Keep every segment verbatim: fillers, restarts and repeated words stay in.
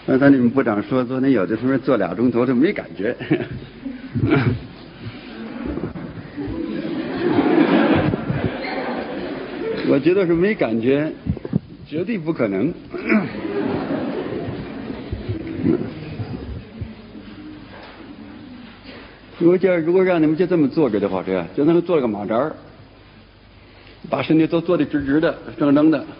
刚才你们部长说，昨天有的同学做俩钟头，他没感觉。我觉得是没感觉，绝对不可能。如果叫如果让你们就这么坐着的话，这样就那么做了个马扎儿，把身体都坐得直直的、正正的。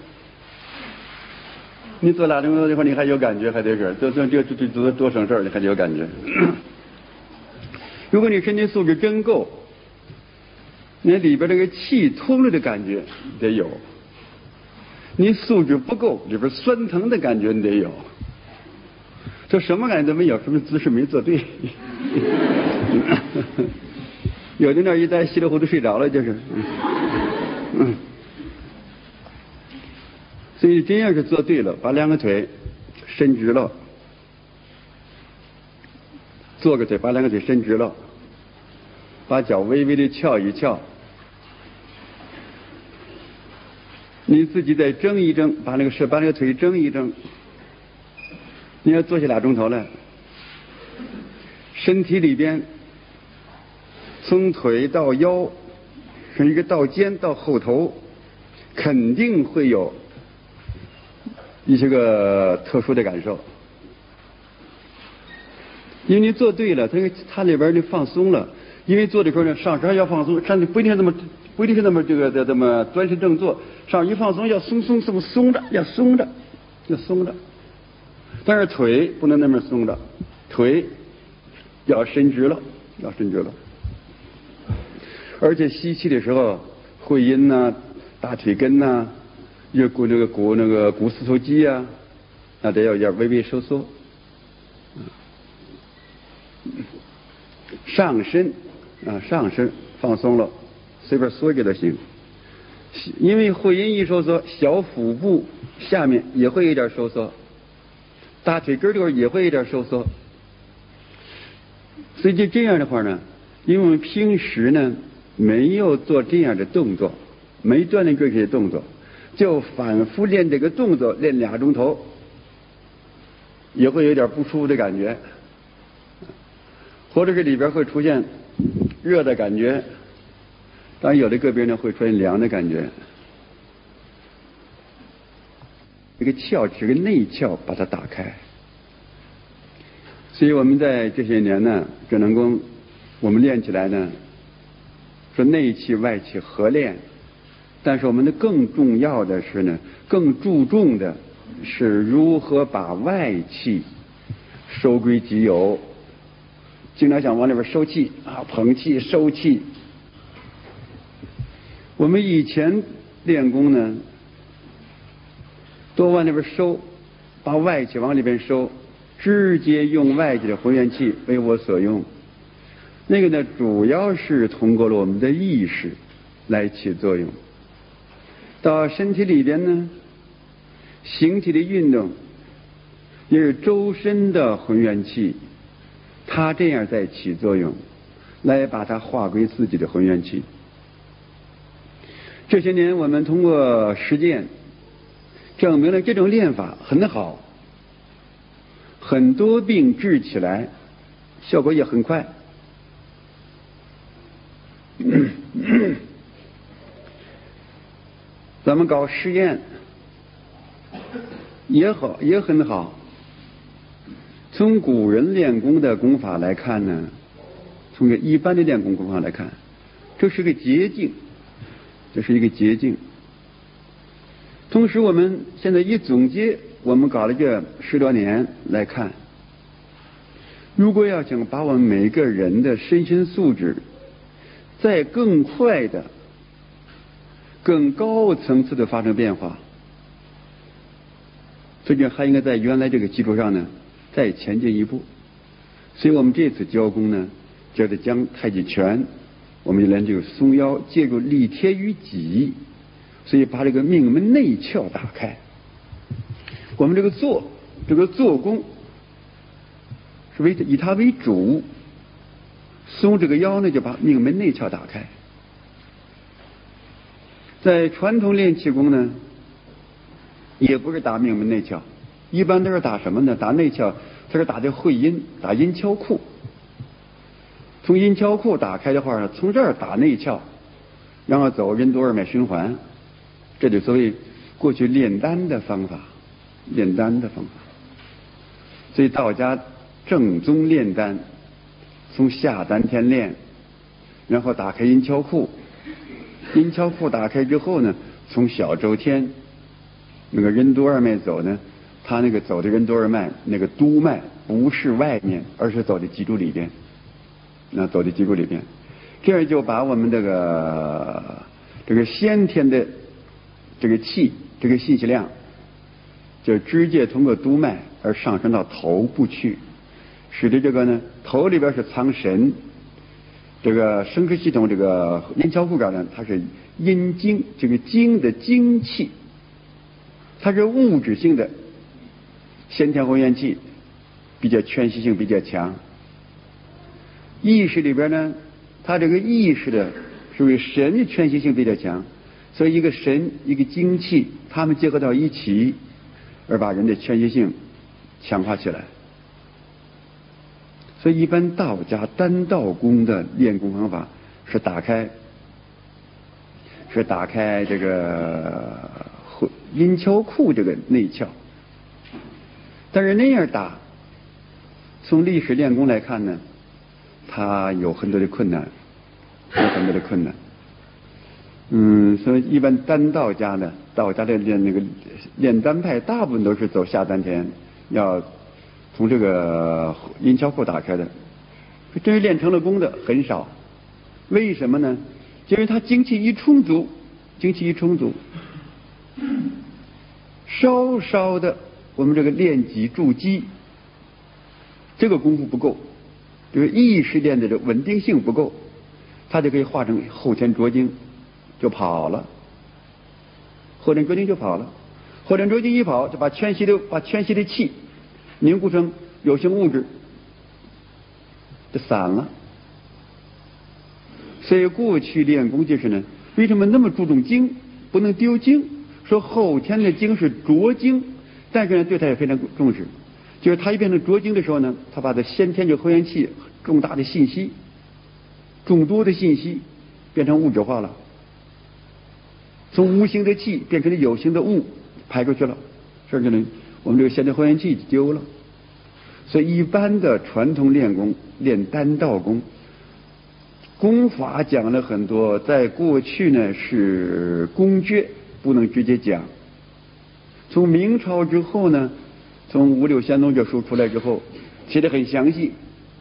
你做俩钟头的话，你还有感觉，还得是多多这这多多省事儿，你还得有感觉。如果你身体素质真够，那里边这个气通了的感觉得有；你素质不够，里边酸疼的感觉你得有。这什么感觉都没有，说明姿势没做对。有的那一待稀里糊涂睡着了，就是。嗯。所以真要是做对了，把两个腿伸直了，做个腿，把两个腿伸直了，把脚微微的翘一翘，你自己再挣一挣，把那个手把那个腿挣一挣。你要坐下俩钟头了，身体里边从腿到腰，从一个到肩到后头，肯定会有一些个特殊的感受。因为你做对了，它它里边就放松了。因为做的时候呢，上身要放松，上身不一定那么不一定是那么这个这么端身正坐，上一放松要松松这么松着，要松着，要松着。但是腿不能那么松着，腿要伸直了，要伸直了。而且吸气的时候，会阴呐、大腿根呐、有骨那个骨那个股四头肌啊，那得要要微微收缩。上身啊，上身放松了，随便缩着都行。因为会阴一收缩，小腹部下面也会有点收缩。大腿根儿这块也会有点收缩，所以就这样的话呢，因为我们平时呢没有做这样的动作，没锻炼过这些动作，就反复练这个动作，练俩钟头，也会有点不舒服的感觉，或者是里边会出现热的感觉，当然有的个别呢会出现凉的感觉。这个窍这个内窍把它打开，所以我们在这些年呢，这能功我们练起来呢，说内气外气合练，但是我们的更重要的是呢，更注重的是如何把外气收归己有。经常想往里边收气啊，捧气收气。我们以前练功呢，多往里边收，把外气往里边收，直接用外气的混元气为我所用。那个呢，主要是通过了我们的意识来起作用。到身体里边呢，形体的运动也是周身的混元气，它这样在起作用，来把它化归自己的混元气。这些年我们通过实践证明了这种练法很好，很多病治起来效果也很快。咱们搞实验也好，也很好。从古人练功的功法来看呢，从这一般的练功功法来看，这是个捷径，这是一个捷径。同时我们现在一总结，我们搞了这十多年来看，如果要想把我们每个人的身心素质再更快的更高层次的发生变化，所以还应该在原来这个基础上呢再前进一步。所以我们这次教功呢，就是将太极拳，我们就练这个松腰，借助力贴于己，所以把这个命门内窍打开。我们这个做这个做功是为以它为主，松这个腰呢就把命门内窍打开。在传统练气功呢，也不是打命门内窍， 一般都是打什么呢？打内窍，它是打的会阴，打阴跷库。从阴跷库打开的话呢，从这儿打内窍，然后走任督二脉循环，这就所谓过去炼丹的方法，炼丹的方法。所以道家正宗炼丹，从下丹田练，然后打开阴跷库，阴跷库打开之后呢，从小周天那个任督二脉走呢，他那个走的任督二脉那个督脉不是外面，而是走的脊柱里边。那走的脊柱里边，这样就把我们这个这个先天的这个气，这个信息量，就直接通过督脉而上升到头部去，使得这个呢头里边是藏神，这个生殖系统这个阴跷库这呢，它是阴精，这个精的精气，它是物质性的先天后元气，比较全息性比较强。意识里边呢，它这个意识的属于神的全息性比较强，所以一个神一个精气，它们结合到一起，而把人的全息性强化起来。所以一般道家丹道功的练功方法是打开，是打开这个阴跷库这个内窍，但是那样打，从历史练功来看呢，它有很多的困难，有很多的困难。嗯，所以一般丹道家呢，道家的练那个练丹派，大部分都是走下丹田，要从这个阴跷库打开的。真是练成了功的很少，为什么呢？因为他精气一充足，精气一充足，稍稍的我们这个练脊筑肌，这个功夫不够。就是意识练的这稳定性不够，它就可以化成后天浊精，就跑了。后天浊精就跑了，后天浊精一跑，就把全息的把全息的气凝固成有形物质，就散了。所以过去练功就是呢，为什么那么注重精，不能丢精？说后天的精是浊精，但是呢，对它也非常重视。就是它一变成浊精的时候呢，它把它先天这后元气重大的信息、众多的信息变成物质化了，从无形的气变成了有形的物排出去了，甚至呢，我们这个先天后元气丢了。所以一般的传统练功、练丹道功，功法讲了很多，在过去呢是公诀，不能直接讲。从明朝之后呢，从五六仙宗这书出来之后，写得很详细。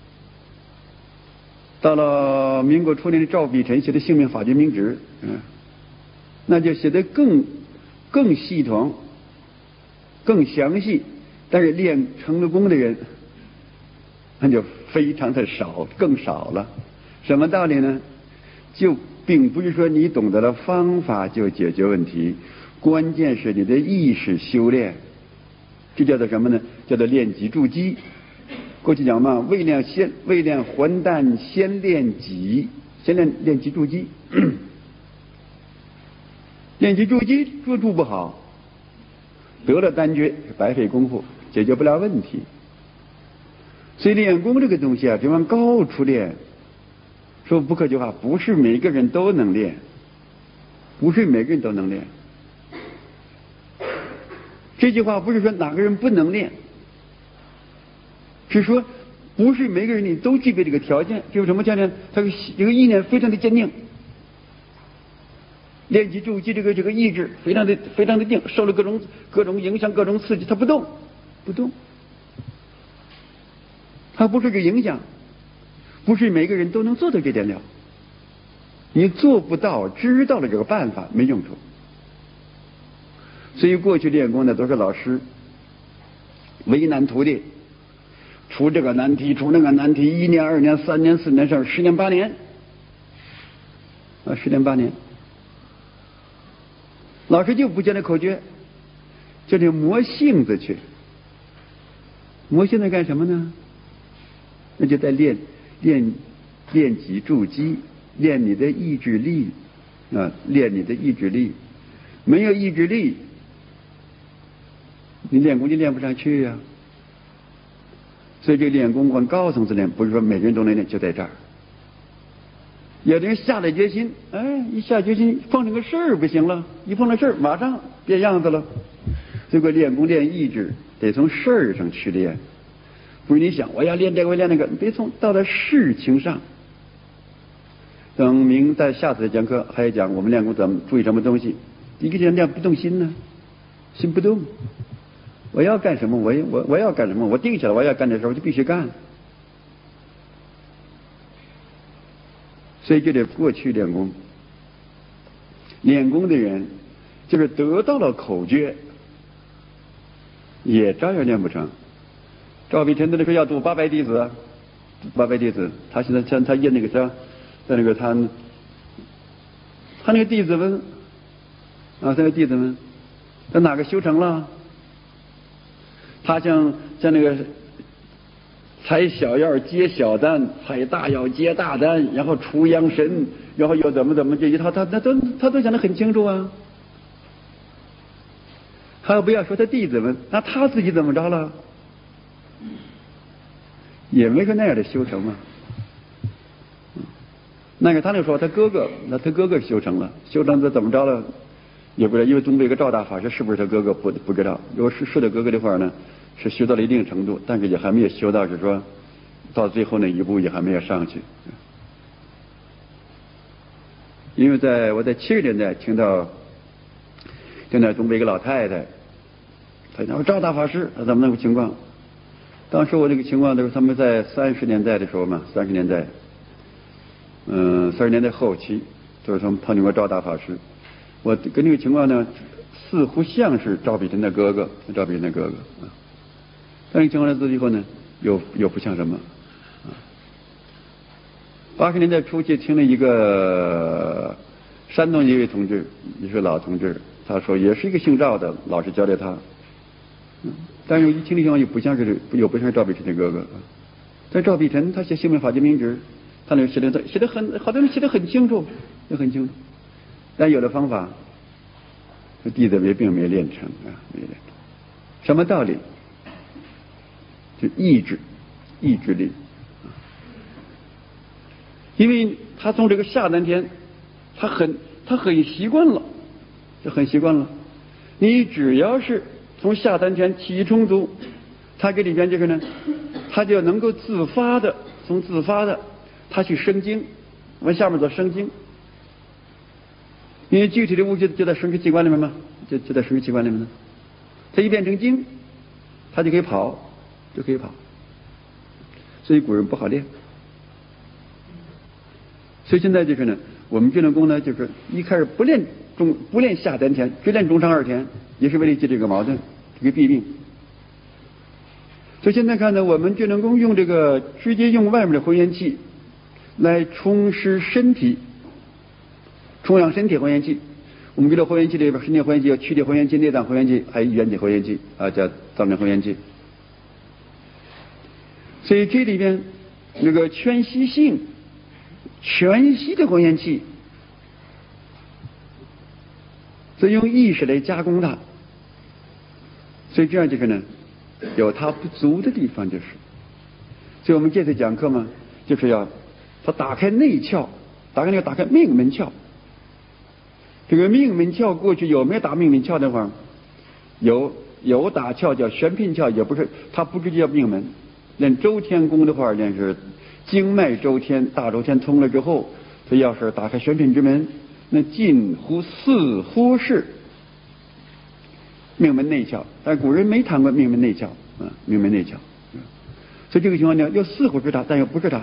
到了民国初年的赵碧晨写的《性命法纪明旨》，嗯，那就写得更更系统、更详细。但是练成了功的人，那就非常的少，更少了。什么道理呢？就并不是说你懂得了方法就解决问题，关键是你的意识修炼。这叫做什么呢？叫做练脊筑肌。过去讲嘛，未练先未练还丹，先练脊，先练练脊筑肌。练脊筑肌筑筑不好，得了丹诀白费功夫，解决不了问题。所以练功这个东西啊，就往高处练。说不客气话，不是每个人都能练，不是每个人都能练。这句话不是说哪个人不能练，是说不是每个人你都具备这个条件。就是什么条件？他这个意念非常的坚定，练脊筑肌这个这个意志非常的非常的定，受了各种各种影响、各种刺激，他不动，不动。他不是个影响，不是每个人都能做到这点了。你做不到，知道了这个办法没用处。所以过去练功的都是老师为难徒弟，出这个难题，出那个难题，一年、二年、三年、四年、上十年、八年，啊，十年八年。老师就不讲那口诀，叫你磨性子去。磨性子干什么呢？那就在练练练脊筑肌，练你的意志力啊，练你的意志力。没有意志力， 你练功你练不上去呀、啊。所以这个练功往高层次练，不是说每个人都能练，就在这儿。有的人下了决心，哎，一下决心碰上个事儿不行了，一碰到事儿马上变样子了。这个练功练意志得从事儿上去练，不是你想我要练这个我要练那个，你别从到了事情上。等明在下次的讲课还要讲我们练功怎么注意什么东西。一个人练不动心呢，心不动。我要干什么？我我我要干什么？我定下来我要干的时候我就必须干。所以就得过去练功。练功的人就是得到了口诀，也照样练不成。赵比臣那时候要读八百弟子，八百弟子，他现在像他印那个啥，在那个他他那个弟子们啊，他那个弟子们，在哪个修成了？他像像那个采小药接小丹，采大药接大丹，然后除阳神，然后又怎么怎么这一套，他他都他都讲得很清楚啊。还有不要说他弟子们，那他自己怎么着了？也没说那样的修成嘛。那个他那说他哥哥，那他哥哥修成了，修成他怎么着了？也不知道，因为东北一个赵大法师是不是他哥哥不不知道。如果是是他哥哥的话呢，是修到了一定程度，但是也还没有修到是说到最后那一步也还没有上去。因为在我在七十年代听到听到东北一个老太太，她讲赵大法师他怎么那个情况？当时我这个情况的时候，他们在三十年代的时候嘛，三十年代，嗯，三十年代后期，就是他们碰见过赵大法师。我跟这个情况呢，似乎像是赵比臣的哥哥，赵比臣的哥哥啊。但是情况来自以后呢，又又不像什么啊。八十年代初期听了一个山东一位同志，也是老同志，他说也是一个姓赵的老师教的他，嗯，但是一听这情况又不像是又不像是赵比臣的哥哥啊。但赵比臣他写《姓名法界名旨》，他那写的写的很，好多人写的很清楚，也很清楚。但有的方法，这弟子们并没练成啊，没练成。什么道理？就意志，意志力。因为他从这个下丹田，他很他很习惯了，就很习惯了。你只要是从下丹田气机充足，他这里边这个呢，他就能够自发的从自发的他去生精，往下面做生精。因为具体的物质就在生殖器官里面嘛，就就在生殖器官里面呢。它一变成精，它就可以跑，就可以跑。所以古人不好练。所以现在就是呢，我们这练功呢，就是一开始不练中不练下丹田，只练中上二田，也是为了解这个矛盾，这个弊病。所以现在看呢，我们这练功用这个直接用外面的混元气来充实身体。充养身体混元气，我们知道混元气里边，身体混元气有躯体混元气、内脏混元气，还有元体混元气啊，叫脏腑混元气。所以这里边那个全息性、全息的混元气，所以用意识来加工它。所以这样就是呢，有它不足的地方，就是。所以我们这次讲课嘛，就是要它打开内窍，打开那个打开命门窍。这个命门窍过去有没有打命门窍的话？有，有打窍叫玄牝窍，也不是，它不直接叫命门。练周天功的话，练是经脉周天、大周天通了之后，它要是打开玄牝之门，那近乎似乎是命门内窍，但古人没谈过命门内窍啊，命门内窍。所以这个情况呢，又似乎是它，但又不是它。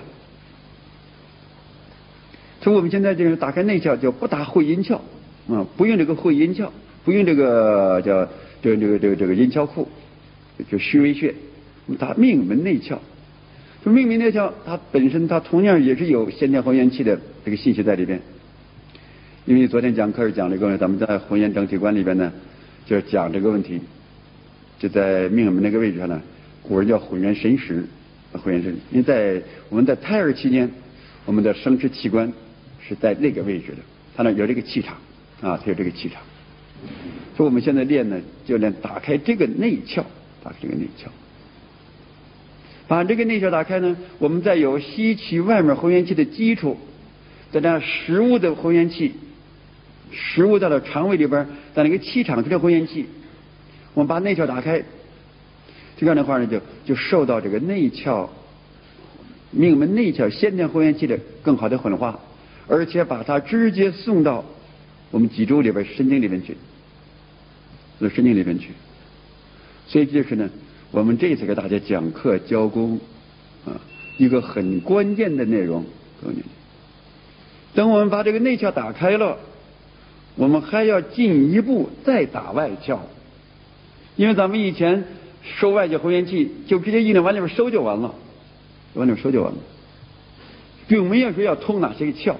所以我们现在就是打开内窍，就不打会阴窍。啊，不用这个会阴窍，不用这个叫这个这个这个这个阴窍库，就虚微穴，它命门内窍。就命门内窍，它本身它同样也是有先天混元气的这个信息在里边。因为昨天讲课是讲这个，咱们在混元整体观里边呢，就是讲这个问题，就在命门那个位置上呢，古人叫混元神识，混元神识。因为在我们在胎儿期间，我们的生殖器官是在那个位置的，它那有这个气场。啊，它有这个气场， 所以我们现在练呢，就练打开这个内窍，打开这个内窍。把这个内窍打开呢，我们再有吸取外面混元气的基础，再加食物的混元气，食物到了肠胃里边，在那个气场中的混元气，我们把内窍打开，这样的话呢，就就受到这个内窍命门内窍先天混元气的更好的混化，而且把它直接送到我们脊柱里边、神经里面去，到神经里面去。所以这就是呢，我们这次给大家讲课教功啊，一个很关键的内容。等我们把这个内窍打开了，我们还要进一步再打外窍，因为咱们以前收外界混元气，就直接意念往里边收就完了，往里边收就完了，并没有说要通哪些个窍。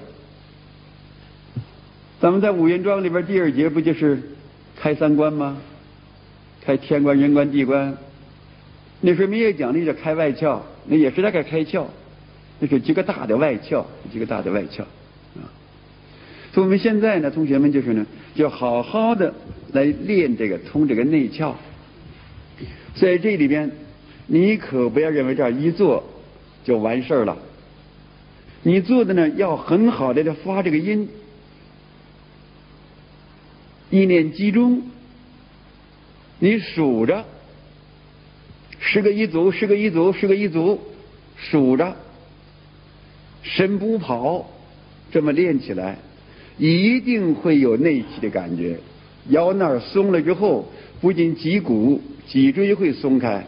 咱们在五元桩里边第二节不就是开三关吗？开天关、人关、地关。那时候没有讲那叫开外窍，那也是在开开窍，那是几个大的外窍，几个大的外窍啊。所以我们现在呢，同学们就是呢，就好好的来练这个通这个内窍。在这里边，你可不要认为这样一做就完事儿了。你做的呢，要很好的发这个音，意念集中，你数着。十个一组，十个一组，十个一组，数着，神不跑，这么练起来，一定会有内气的感觉。腰那儿松了之后，不仅脊骨、脊椎会松开，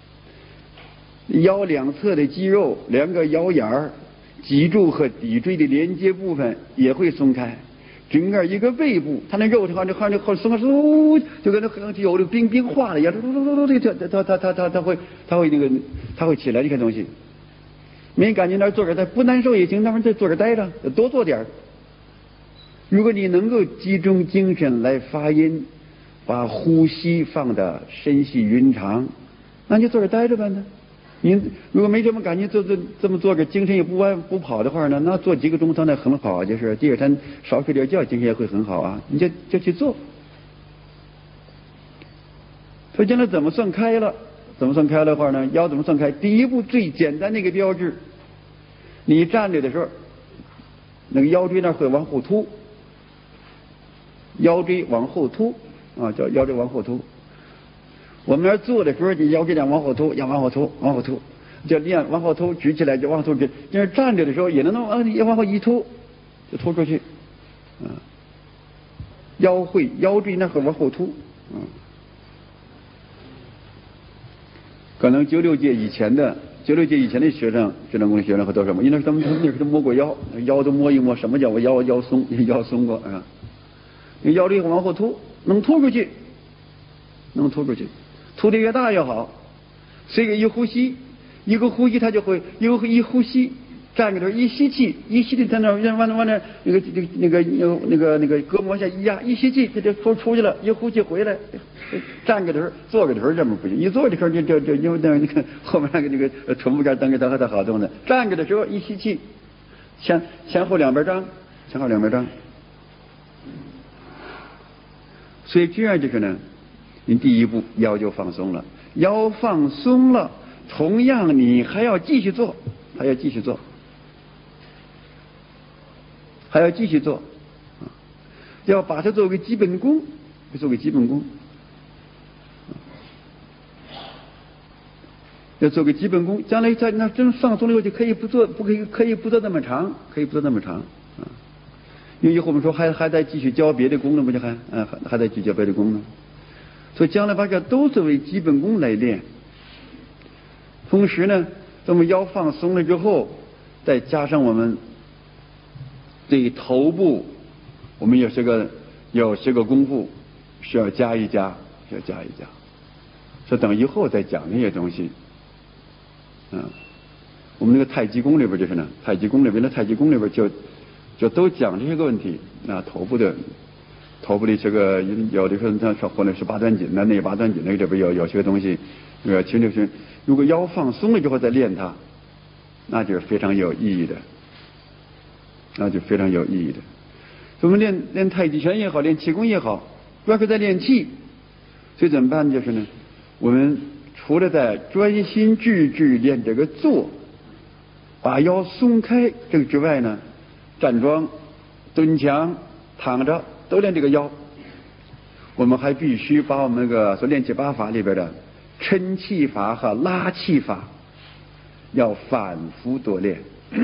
腰两侧的肌肉，两个腰眼儿、脊柱和骶椎的连接部分也会松开。整个一个背部，它那肉的话，那话那后松开，嗖，就跟那有的冰冰化了一样，嗖嗖嗖嗖，它它它它它会它会那个它会起来这个东西。没感觉那坐着，它不难受也行，那么再坐着待着，多做点儿。如果你能够集中精神来发音，把呼吸放得深细匀长，那就坐着待着吧呢。你如果没什么感觉，做这这么做着，精神也不歪不跑的话呢，那做几个钟头那很好，就是第二天少睡点觉，精神也会很好啊。你就就去做。所以将来怎么算开了？怎么算开的话呢？腰怎么算开？第一步最简单的一个标志，你站着的时候，那个腰椎那会往后凸，腰椎往后凸啊，叫腰椎往后凸。我们那坐的时候，你腰椎要往后凸，要往后凸，往后凸，就练往后凸，举起来就往后凸。但是站着的时候也能弄啊，也往后一凸，就凸出去，啊，腰会腰椎那会往后凸，啊。可能九六届以前的九六届以前的学生，这种功的学生和都什么？因为他们那时候都摸过腰，腰都摸一摸，什么叫我腰腰松？腰松过啊，腰椎往后凸，能凸出去，能凸出去。凸的越大越好，所以一呼吸，一个呼吸它就会一个一呼吸，站着头一吸气，一吸气在那往那往那那个那个那个那个那个胳膊往下一压，一吸气它就出出去了，一呼气回来，站个头坐个头这么不行，一坐的时候就就就因为那个后面那个那个臀部这蹬着蹬还得好动的，站着的时候一吸气，前前后两边张，前后两边张，所以这样就是呢。你第一步腰就放松了，腰放松了，同样你还要继续做，还要继续做，还要继续做，啊，要把它做个基本功，做个基本功，要做个基本功，将来在那真放松了以后就可以不做，不可以可以不做那么长，可以不做那么长，啊，因为以后我们说还还在继续教别的功呢，不就还啊还还在继续教别的功呢。所以将来把这都作为基本功来练，同时呢，咱们腰放松了之后，再加上我们对头部，我们有些个有些个功夫需要加一加，需要加一加。所以等以后再讲那些东西，嗯，我们那个太极功里边就是呢，太极功里边的太极功里边就就都讲这些个问题啊，头部的。头部的这个有的时候他说或者是八段锦呢，内八段锦那个这边有有些个东西，呃，其实就是如果腰放松了之后再练它，那就是非常有意义的，那就非常有意义的。我们练练太极拳也好，练气功也好， 主要是在练气。所以怎么办？就是呢，我们除了在专心致志练这个坐，把腰松开这个之外呢，站桩、蹲墙、躺着都练这个腰。我们还必须把我们那个所练气八法里边的抻气法和拉气法要反复多练。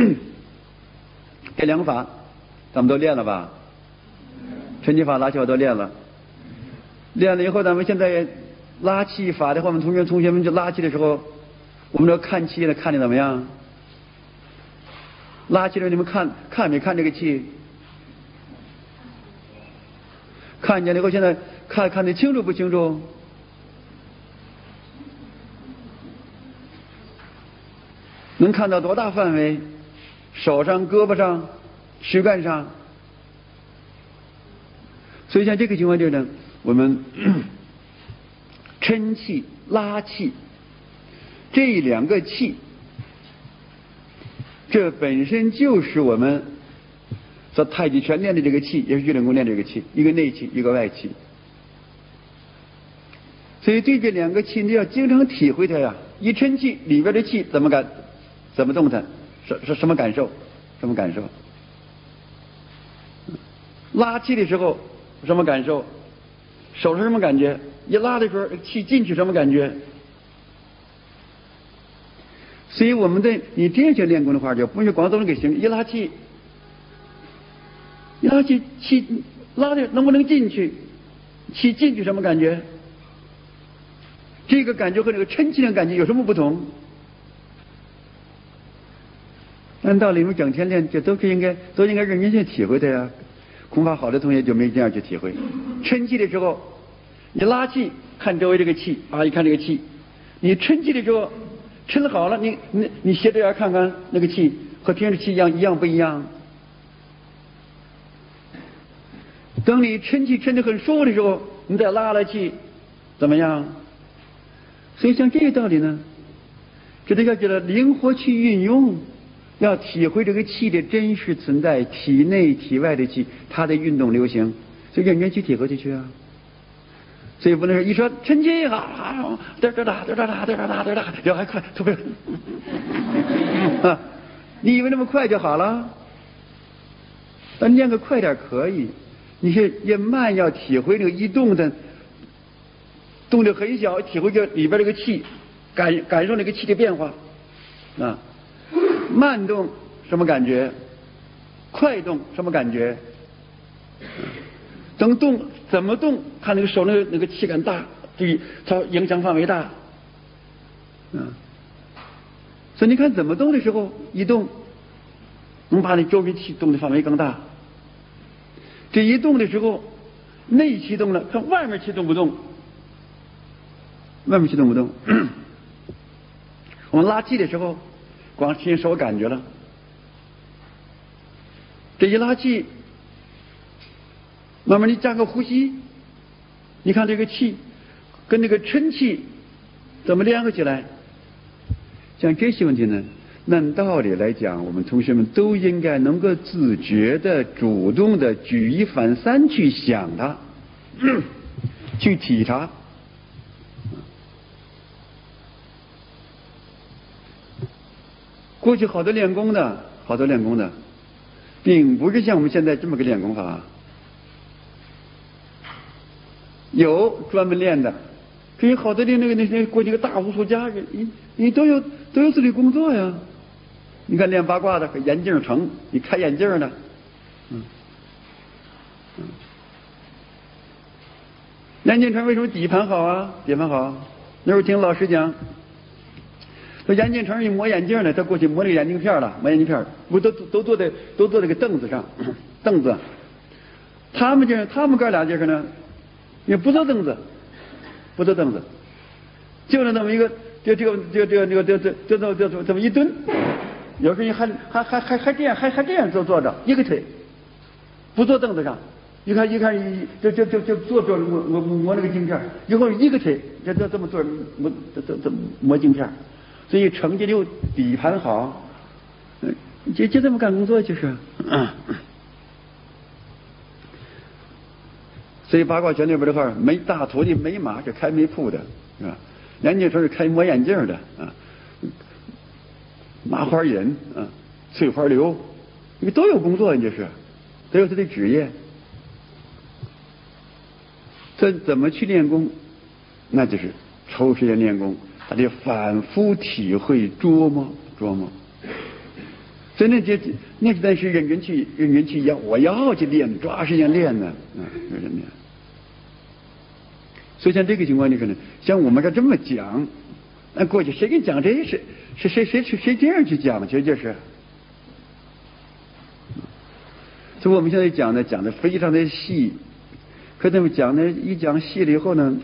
这两个法咱们都练了吧？抻气法、拉气法都练了。练了以后，咱们现在拉气法的话，我们同学同学们就拉气的时候，我们这看气呢，看的怎么样？拉气的时候，你们看看没看这个气？看见了以后，现在看看得清楚不清楚？能看到多大范围？手上、胳膊上、躯干上。所以像这个情况就是呢，我们抻气、拉气这两个气，这本身就是我们说太极拳练的这个气，也是玉练功练的这个气，一个内气，一个外气。所以对这两个气，你要经常体会它呀。一抻气，里边的气怎么感，怎么动弹，什什什么感受，什么感受？拉气的时候什么感受？手是什么感觉？一拉的时候，气进去什么感觉？所以我们的你这样去练功的话，就不是光都能给形，一拉气，一拉气，气拉的能不能进去？气进去什么感觉？这个感觉和那个抻气的感觉有什么不同？按道理我们整天练，这都是应该都应该认真去体会的呀。恐怕好的同学就没这样去体会。抻气的时候，你拉气，看周围这个气啊，一看这个气，你抻气的时候，抻好了，你你你斜着眼看看那个气和平时气一样一样不一样？等你抻气抻得很舒服的时候，你再拉了气，怎么样？所以像这个道理呢，这都要叫做灵活去运用，要体会这个气的真实存在，体内体外的气，它的运动流行，所以认真去体会进去啊。所以不能说一说抻气啊，嘚嘚哒嘚嘚哒嘚嘚哒嘚哒，然后还快，特别啊，你以为那么快就好了？但练个快点可以，你是也慢，要体会那个一动的。动力很小，体会这里边这个气，感感受那个气的变化啊。慢动什么感觉？快动什么感觉？等动怎么动？看那个手那个那个气感大，对它影响范围大。嗯，所以你看怎么动的时候，一动能把你周围气动的范围更大。这一动的时候，内气动了，看外面气动不动？外面气动不动？我们拉气的时候，光听手感觉了。这一拉气，慢慢你加个呼吸，你看这个气跟那个抻气怎么联合起来？像这些问题呢，按道理来讲，我们同学们都应该能够自觉的、主动的举一反三去想它，去体察。过去好多练功的，好多练功的，并不是像我们现在这么个练功法。有专门练的，可以好多练那个那些过去个大武术家，你你都有都有自己工作呀。你看练八卦的，眼镜成，你开眼镜的，嗯嗯。眼镜成为什么底盘好啊？底盘好，那时候听老师讲。说眼镜城一磨眼镜呢，他过去磨那个眼镜片了，磨眼镜片不都都坐在都坐在个凳子上，凳子。他们这他们哥俩就是呢，也不坐凳子，不坐凳子，就是那么一个，就这个就这个这个这这这这这这么一蹲，有时候还还还还还这样还还这样坐坐着，一个腿，不坐凳子上。一看一看，就就就就坐着磨磨磨那个镜片，以后一个腿就就这么坐磨这这这磨镜片。所以成绩又底盘好，就就这么干工作就是。嗯、 所以八卦拳里边的话，没大徒弟没马是开煤铺的，是吧？年轻时候是开磨眼镜的啊，麻花人啊，翠花流，你都有工作，你这是都有他的职业。这怎么去练功？那就是抽时间练功，他得反复体会、琢磨、琢磨。所以那就那但是认真去认真去要，我要去练，抓时间练呢，啊，认真练。所以像这个情况，你可能像我们这这么讲，那过去谁给你讲这是是谁谁谁谁这样去讲去就是。所以我们现在讲的讲的非常的细，可他们讲的一讲细了以后呢，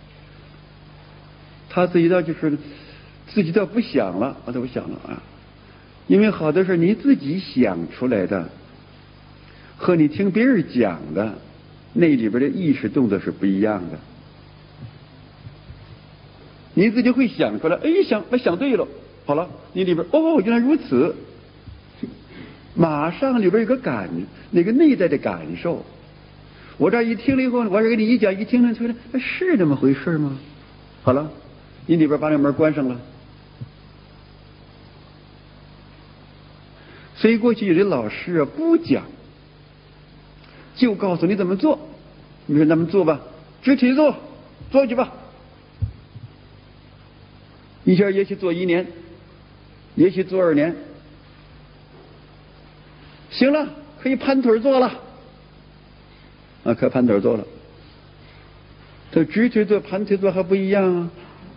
他自己倒就是自己倒不想了，我都不想了啊。因为好多事你自己想出来的，和你听别人讲的，那里边的意识动作是不一样的。你自己会想出来，哎，想我想对了，好了，你里边哦，原来如此，马上里边有个感，那个内在的感受。我这一听了以后，我这给你一讲，一听了出来，是那么回事吗？好了，你里边把那门关上了。所以过去有的老师啊不讲，就告诉你怎么做。你说咱们做吧，直体做，做去吧。一下也许做一年，也许做二年，行了，可以盘腿做了。啊，可盘腿做了。这直腿做、盘腿做还不一样啊。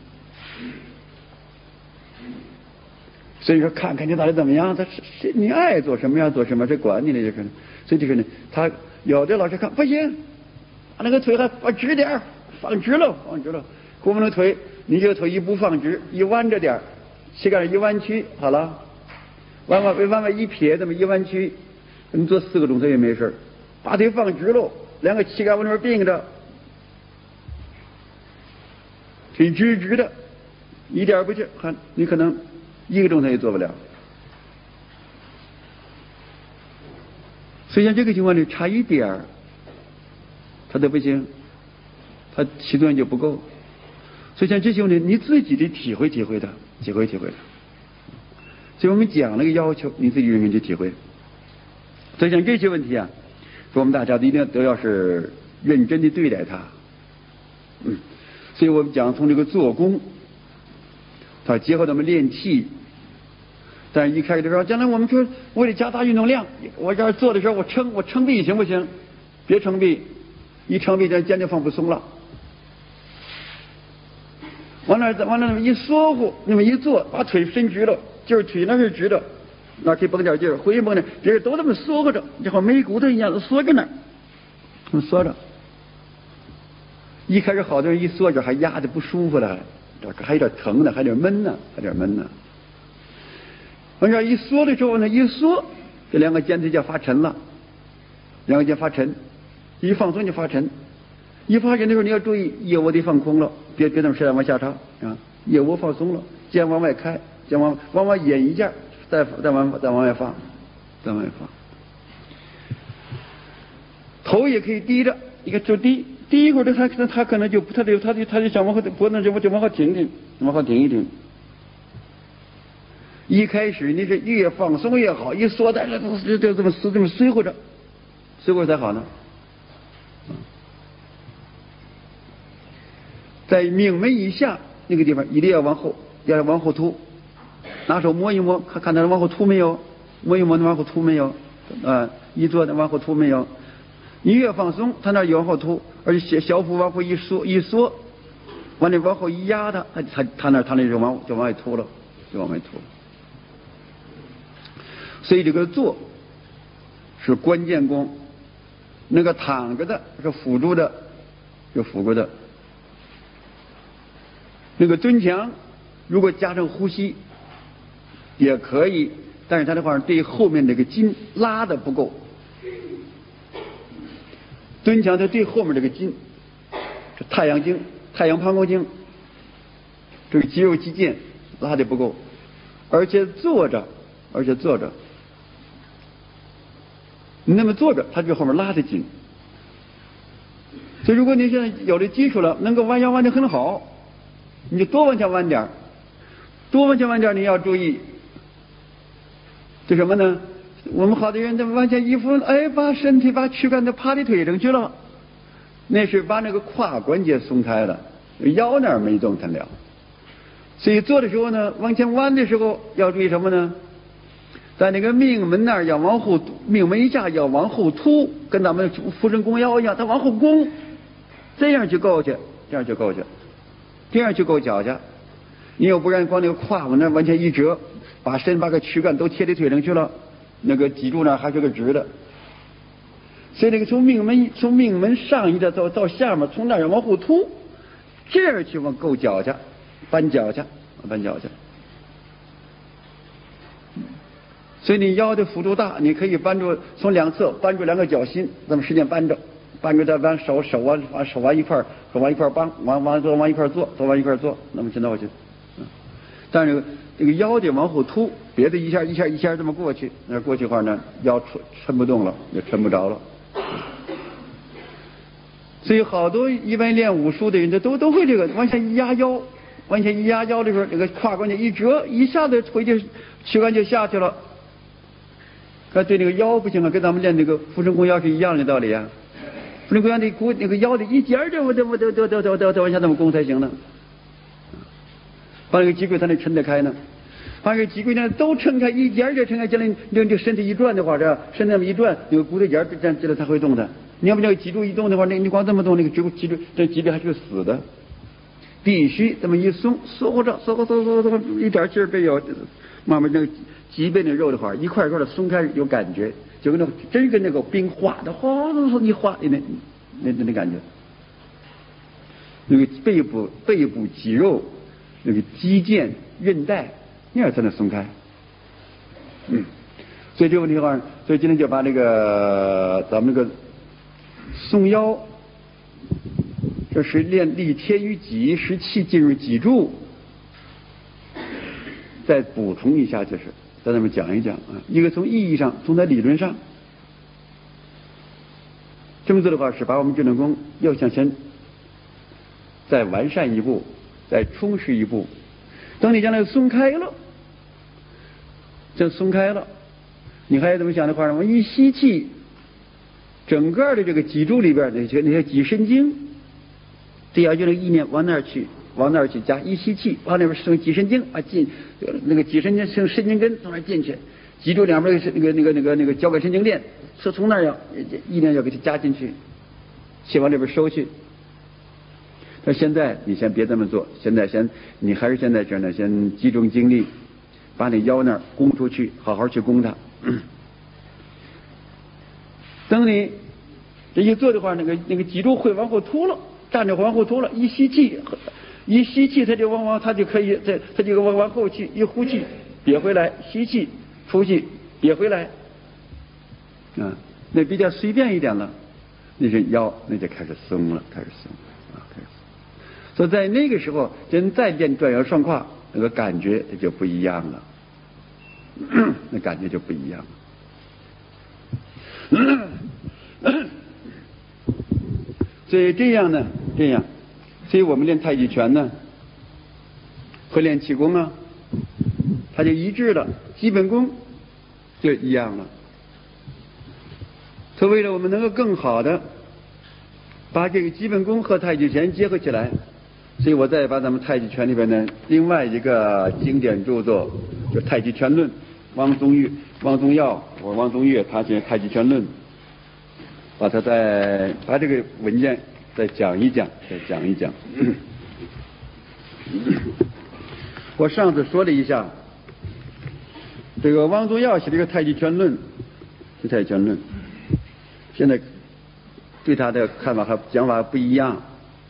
所以说，看看你到底怎么样，他是你爱做什么样做什么，谁管你呢？这个，所以这个呢，他有的老师看不行，把那个腿还放直点，放直了，放直了。我们的腿，你这个腿一不放直，一弯着点，膝盖一弯曲，好了，往往往往一撇，这么一弯曲，你做四个钟头也没事，把腿放直喽，两个膝盖往那边并着，腿直直的，一点不去，看你可能。一个钟头也做不了，所以像这个情况里差一点儿，他都不行，他起作用就不够。所以像这些问题，你自己得体会体会的，体会体会的。所以我们讲那个要求，你自己认真去体会。所以像这些问题啊，说我们大家都一定都要是认真的对待它。嗯，所以我们讲从这个做功，它结合咱们练气。但是一开始的时候，将来我们说为了加大运动量，我这儿做的时候我撑我撑臂行不行？别撑臂，一撑臂这肩就放不松了。往那往那一缩乎，那么一坐，把腿伸直了，就是腿那是直的，那可以绷点劲儿，回去绷的，别人都这么缩合着，就好没骨头一样的缩着那儿，这么缩着。一开始好多人一缩着还压的不舒服了，这还有点疼呢，还有点闷呢，还有点闷呢。往这一缩的时候呢，一缩，这两个肩腿就发沉了，两个肩发沉，一放松就发沉，一发沉的时候你要注意腋窝得放空了，别别那么实在往下插啊，腋窝放松了，肩往外开，肩往往往引一下，再再往再往外放，再往外放，头也可以低着，你看就低低一会儿，他他他可能就他就他就他就想往后脖子就就往后挺挺，往后挺一挺。一开始你是越放松越好，一缩在这就就这么这么随乎着，随乎才好呢。在命门以下那个地方一定要往后，要往后凸，拿手摸一摸，看看它往后凸没有，摸一摸它往后凸没有，啊，一坐它往后凸没有。你越放松，它那往后凸，而且小腹往后一缩一缩，往那往后一压它，它它它那它那就往就往外凸了，就往外凸了。所以这个坐是关键功，那个躺着的是辅助的，是辅助的。那个蹲墙如果加上呼吸也可以，但是它的话对后面这个筋拉的不够。蹲墙它对后面这个筋，这太阳经、太阳膀胱经，这个肌肉肌腱拉的不够，而且坐着，而且坐着。你那么坐着，它这后面拉得紧， 所以如果你现在有了基础了，能够弯腰弯得很好，你就多往前弯点儿，多往前弯点儿，你要注意，这什么呢？我们好多人都往前一扶，哎，把身体把躯干都趴在腿上去了，那是把那个胯关节松开了，腰那儿没动弹了。所以做的时候呢，往前弯的时候要注意什么呢？在那个命门那儿要往后，命门以下要往后凸，跟咱们扶正弓腰一样，它往后弓，这样去够去，这样去够去，这样去够脚去。你要不然光那个胯往那往前一折，把身把个躯干都贴在腿上去了，那个脊柱那还是个直的。所以那个从命门从命门上一直到到下面，从那儿往后凸，这样去往够脚去，扳脚去，扳脚去。所以你腰的幅度大，你可以扳住从两侧扳住两个脚心，这么使劲扳着，扳着再扳手手往往手往一块手往一块扳，往往做往一块做，做往一块做，那么现在我就，嗯，但是这个腰得往后凸，别的一下一下一下这么过去，那过去的话呢，腰抻抻不动了，也抻不着了。所以好多一般练武术的人，都都会这个往下一压腰，往下一压腰的时候，这个胯关节一折，一下子腿就躯干就下去了。可对那个腰不行啊，跟咱们练那个扶正弓腰是一样的道理啊。扶正弓腰那骨那个腰的一点儿这么这么都都都都都都往下这么弓才行呢。把那个脊椎才能抻得开呢。把那个脊椎呢都抻开，一点儿点儿抻开，将来你这身体一转的话，这身体那么一转，那个骨头尖儿站起来才会动的。你要不这个脊柱一动的话，那你光这么动，那个脊脊椎这脊椎还是死的。必须这么一松，缩着，缩缩缩缩缩，一点劲儿没有，慢慢那个脊背那肉的话，一块一块的松开，有感觉，就跟那真跟那个冰化的，哗一化，那那那那感觉。那个背部背部肌肉，那个肌腱韧带，那样才能松开。嗯，所以这个问题的话，所以今天就把这个咱们这个松腰。这是练力贴于脊，使气进入脊柱。再补充一下，就是再咱们讲一讲啊，一个从意义上，从它理论上，这么做的话是把我们正正功要向前再完善一步，再充实一步。当你将来松开了，这松开了，你还怎么想的话，我一吸气，整个的这个脊柱里边那些那些脊神经。只要用那个意念往那儿去，往那儿去加一吸气，往那边生脊神经啊进，那个脊神经生神经根从那儿进去，脊柱两边那个那个那个那个交感神经链是从那儿要意念要给它加进去，气往这边收去。那现在你先别这么做，现在先你还是现在这儿呢，先集中精力，把那腰那儿弓出去，好好去弓它。等你这一做的话，那个那个脊柱会往后凸了。站着往后凸了，一吸气，一吸气，它就往往它就可以在，它就往往后去，一呼气憋回来，吸气出去憋回来，啊，那比较随便一点了，那是腰那就开始松了，开始松啊，开始松。所以在那个时候，真再练转腰双胯，那个感觉它就不一样了，那感觉就不一样了。所以这样呢，这样，所以我们练太极拳呢，和练气功啊，它就一致了，基本功就一样了。所以为了我们能够更好的把这个基本功和太极拳结合起来，所以我再把咱们太极拳里边呢另外一个经典著作，就《太极拳论》，汪宗岳、汪宗耀或汪宗岳他写《太极拳论》。把它再把这个文件再讲一讲，再讲一讲。我上次说了一下，这个汪宗耀写这个《太极拳论》，这《太极拳论》，现在对他的看法和讲法不一样。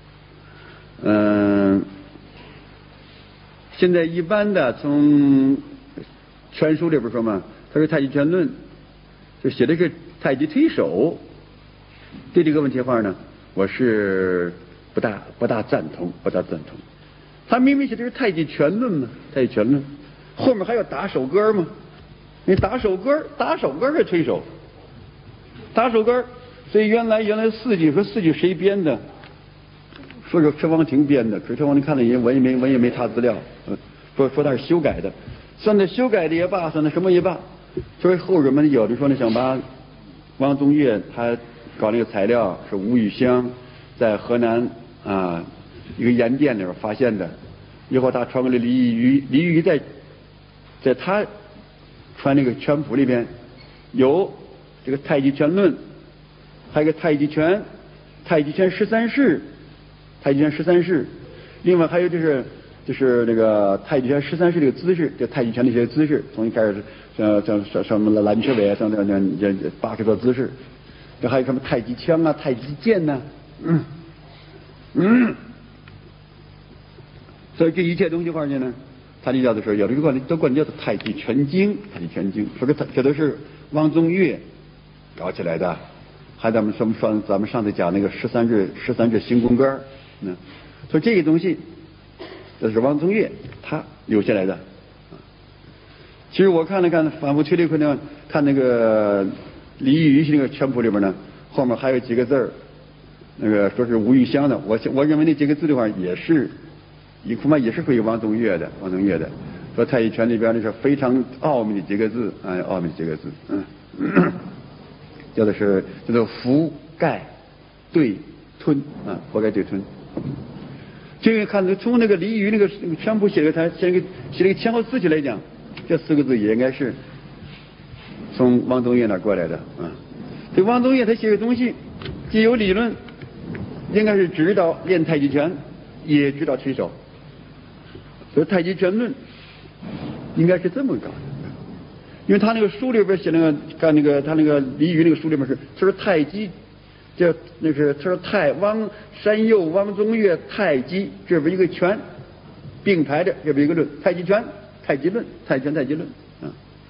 嗯、呃，现在一般的从拳书里边说嘛，他说《太极拳论》就写的是太极推手。对这个问题的话呢，我是不大不大赞同，不大赞同。他明明写的是太极拳论嘛，太极拳论后面还要打手歌嘛？你打手歌，打手歌是推手，打手歌所以原来原来四句说四句谁编的？说是车王庭编的，可是车王庭看了也我也没我也没查资料，呃，说说他是修改的，算那修改的也罢，算那什么也罢，所以后人们有的说呢想把王宗岳他搞那个材料是吴玉香在河南啊一个盐店里边发现的，以后他传给了李义余，李义余在在他传那个拳谱里边有这个太极拳论，还有一个太极拳，太极拳十三式。太极拳十三式，另外还有就是就是那个太极拳十三式这个姿势，这太极拳的一些姿势，从一开始像像像什么蓝车尾，像这这这八十个姿势，这还有什么太极枪啊、太极剑呐、啊，嗯嗯，所以这一切东西话呢，他就叫做是有的人管都管叫做太极拳经，太极拳经，说这这都是王宗岳搞起来的，还咱们什么上咱们上次讲那个十三式十三式行宫歌。嗯，所以这个东西，这是王宗岳他留下来的。其实我看了看，反复推理可能看那个李义余那个拳谱里边呢，后面还有几个字儿，那个说是吴玉香的。我我认为那几个字的话，也是，也恐怕也是会有王宗岳的，王宗岳的。说太极拳里边那是非常奥秘的几个字，哎，奥秘的几个字，嗯，叫的是叫做覆盖对吞啊，覆盖对吞。这个看从那个李义余那个那个拳谱写的，他写个写了个前后字体来讲，这四个字也应该是从王宗岳那过来的啊。这王宗岳他写的东西既有理论，应该是指导练太极拳，也指导推手。所以太极拳论应该是这么搞的，因为他那个书里边写那个看那个他那个李义余那个书里边是他说太极。这那是他说太王山右王宗岳太极，这不一个拳并排着，这不一个论，太极拳太极论，太极拳太极论啊。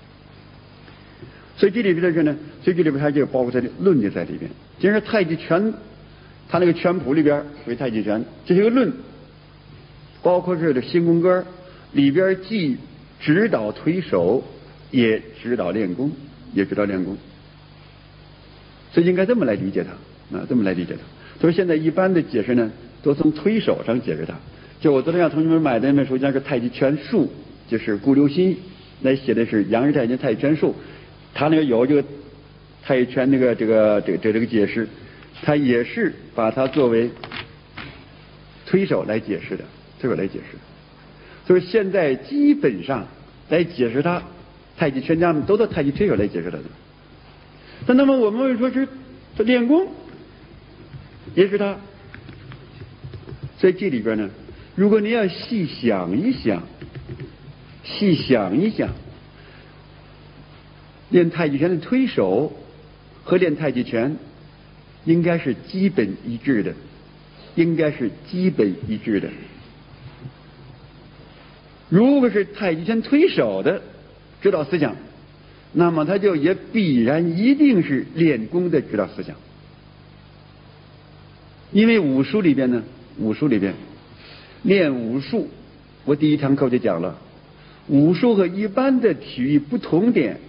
所以这里边的是呢，所以这里边它就包括它的论就在里边。就是太极拳，它那个拳谱里边为太极拳，这是一个论，包括是这行宫歌里边既指导推手，也指导练功，也指导练功。所以应该这么来理解它。啊，这么来理解它。所以现在一般的解释呢，都从推手上解释它。就我昨天让同学们买的那本书，叫是《太极拳术》，就是顾留心来写的是《杨氏太极太极拳术》，他那个有这个太极拳那个这个这个这这个解释，他也是把它作为推手来解释的，推手来解释。所以现在基本上来解释它，太极拳家们都到太极推手来解释它的。但那么我们会说是他练功。也是他，在这里边呢，如果你要细想一想，细想一想，练太极拳的推手和练太极拳应该是基本一致的，应该是基本一致的。如果是太极拳推手的指导思想，那么它就也必然一定是练功的指导思想。因为武术里边呢，武术里边练武术，我第一堂课就讲了，武术和一般的体育不同点，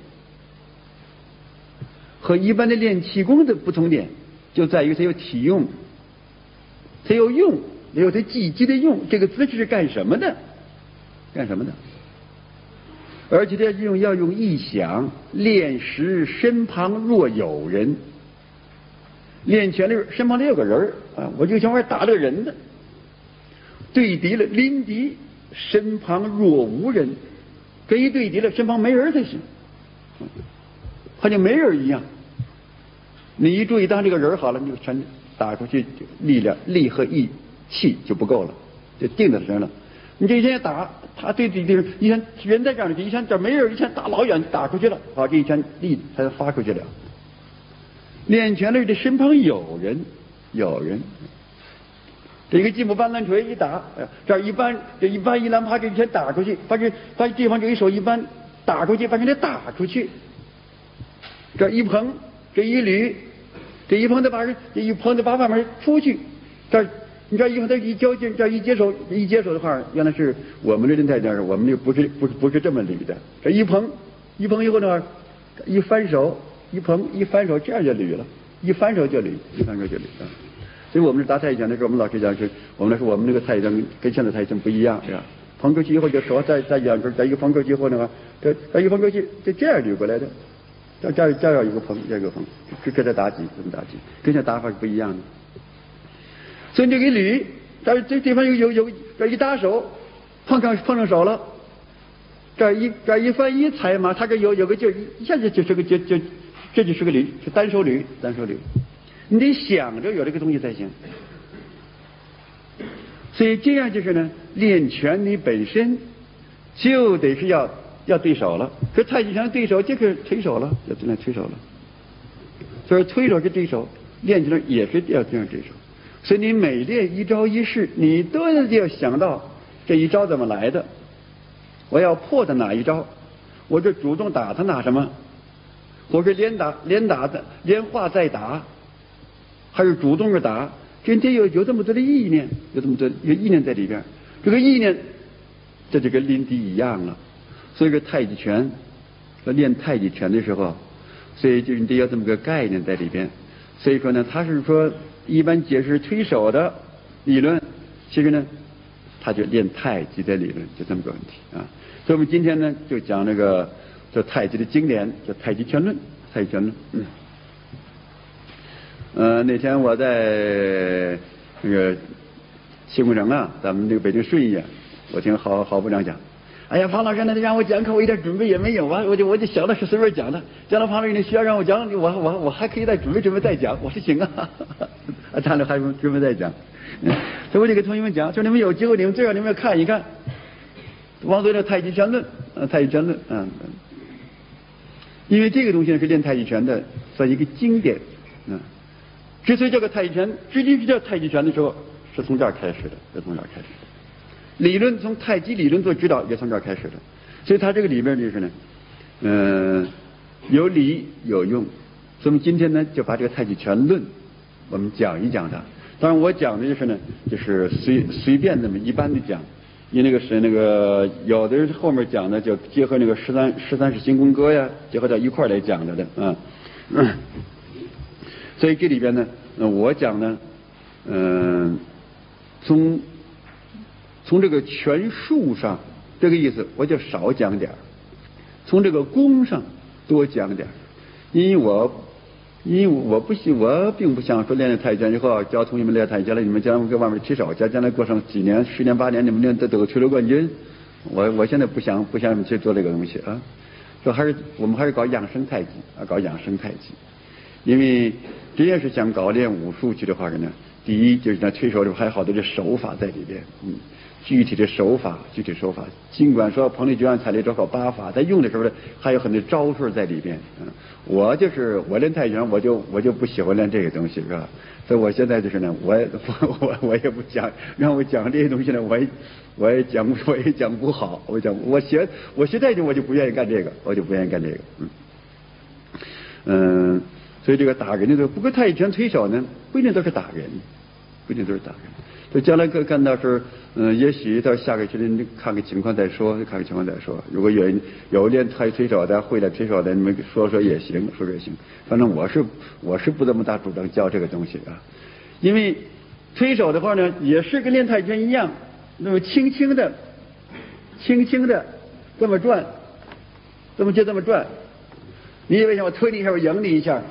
和一般的练气功的不同点，就在于它有体用，它有用，有它积极的用，这个姿势是干什么的？干什么的？而且它用要用意想，练时身旁若有人。练拳里身旁得有个人啊，我就想玩打这个人的，对敌了临敌，身旁若无人，这一对敌了身旁没人才行，好像没人一样。你一注意当这个人好了，你就全打出去，力量力和意气就不够了，就定在身上了。你这一拳打，他对敌敌一拳人在这儿，一拳这没人，一拳打老远打出去了，好，这一拳力才发出去了。练拳的这身旁有人，有人。这个鸡母搬烂锤一打，这一搬这一搬一拦耙，这一拳打出去，把这把这地方这一手一扳打出去，把人家打出去。这一碰，这一捋，这一碰的把人这一碰的把外面出去。这你这一碰他一交劲，这一接手一接手的话，原来是我们这人太这样，我们这不是不是不是这么捋的。这一碰一碰以后呢，一翻手。一碰一翻手，这样就捋了， 一反手就捋，一反手就捋啊。所以我们是打太极拳的时候，我们老师讲是，我们来说我们这个太极拳跟现在太极拳不一样，是吧？放出去以后就手再再两根，再一个放出去以后呢，这再一个放出去就这样捋过来的，这这这样一个碰，这个碰，这这在打击，这么打击，跟现在打法是不一样的。所以这个捋，但是这地方有有有这一打手，碰上碰上手了，这一这一翻一踩嘛，它这有有个劲儿，一下就就是个就就这就是个捋，是单手捋，单手捋。你得想着有这个东西才行。所以这样就是呢，练拳你本身就得是要要对手了。这太极拳对手就是推手了，要这样推手了。所以推手是对手，练起来也是要这样对手。所以你每练一招一式，你都要想到这一招怎么来的，我要破的哪一招，我这主动打他哪什么，我是连打连打的连化再打，还是主动的打。这得有有这么多的意念，有这么多有意念在里边。这个意念，这就跟临敌一样了。所以说太极拳，要练太极拳的时候，所以就你得有这么个概念在里边。所以说呢，他是说一般解释推手的理论，其实呢，他就练太极的理论，就这么个问题啊。所以我们今天呢，就讲那个这太极的经典，叫《太极拳论》，《太极拳论》。嗯。呃，那天我在那个西工城啊，咱们这个北京顺义啊，我听郝郝部长讲，哎呀，庞老师那让我讲课，我一点准备也没有啊，我就我就想的是随便讲的，讲了庞老师你需要让我讲，我我我还可以再准备准备再讲，我说行啊，啊，他那还准备再讲，所以我就给同学们讲，说你们有机会你们最好你们看一看王绥的《太极拳论》，呃，《太极拳论》嗯，因为这个东西呢是练太极拳的算一个经典，嗯。之所以叫个太极拳，至于叫太极拳的时候，是从这儿开始的，是从这儿开始的。理论从太极理论做指导，也从这儿开始的。所以它这个里边就是呢，嗯、呃，有理有用。所以我们今天呢，就把这个太极拳论，我们讲一讲它。当然，我讲的就是呢，就是随随便那么一般的讲，因为那个是那个有的人后面讲的，就结合那个十三十三式行功歌呀，结合到一块儿来讲的的啊。嗯所以这里边呢，呃，我讲呢，嗯、呃，从从这个拳术上，这个意思我就少讲点儿；从这个功上多讲点儿，因为我因为我不希我并不想说练了太极拳以后教同学们练太极拳了，你们将来搁外面踢手，将将来过上几年、十年、八年，你们练得得个全国冠军。我我现在不想不想去做这个东西啊，说还是我们还是搞养生太极啊，搞养生太极。因为真要是想搞练武术去的话呢，第一就是在推手里还有好多的手法在里边，嗯，具体的手法，具体手法，尽管说彭丽娟踩雷招考八法，在用的时候呢，还有很多招数在里边，嗯，我就是我练太极拳，我就我就不喜欢练这个东西，是吧？所以我现在就是呢，我也我我我也不讲，让我讲这些东西呢，我也我也讲我也讲不好，我讲我学我学太极我就不愿意干这个，我就不愿意干这个，嗯嗯。所以这个打人的，不过太极拳推手呢，不一定都是打人，不一定都是打人。所以将来可干到时候，嗯，也许到下个学期看看情况再说，看看情况再说。如果有有练太极推手的，会练推手的，你们说说也行，说说也行。反正我是我是不这么大主张教这个东西啊，因为推手的话呢，也是跟练太极拳一样，那么轻轻的、轻轻的这么转，这么就这么转。你以为想我推你一下，我迎你一下？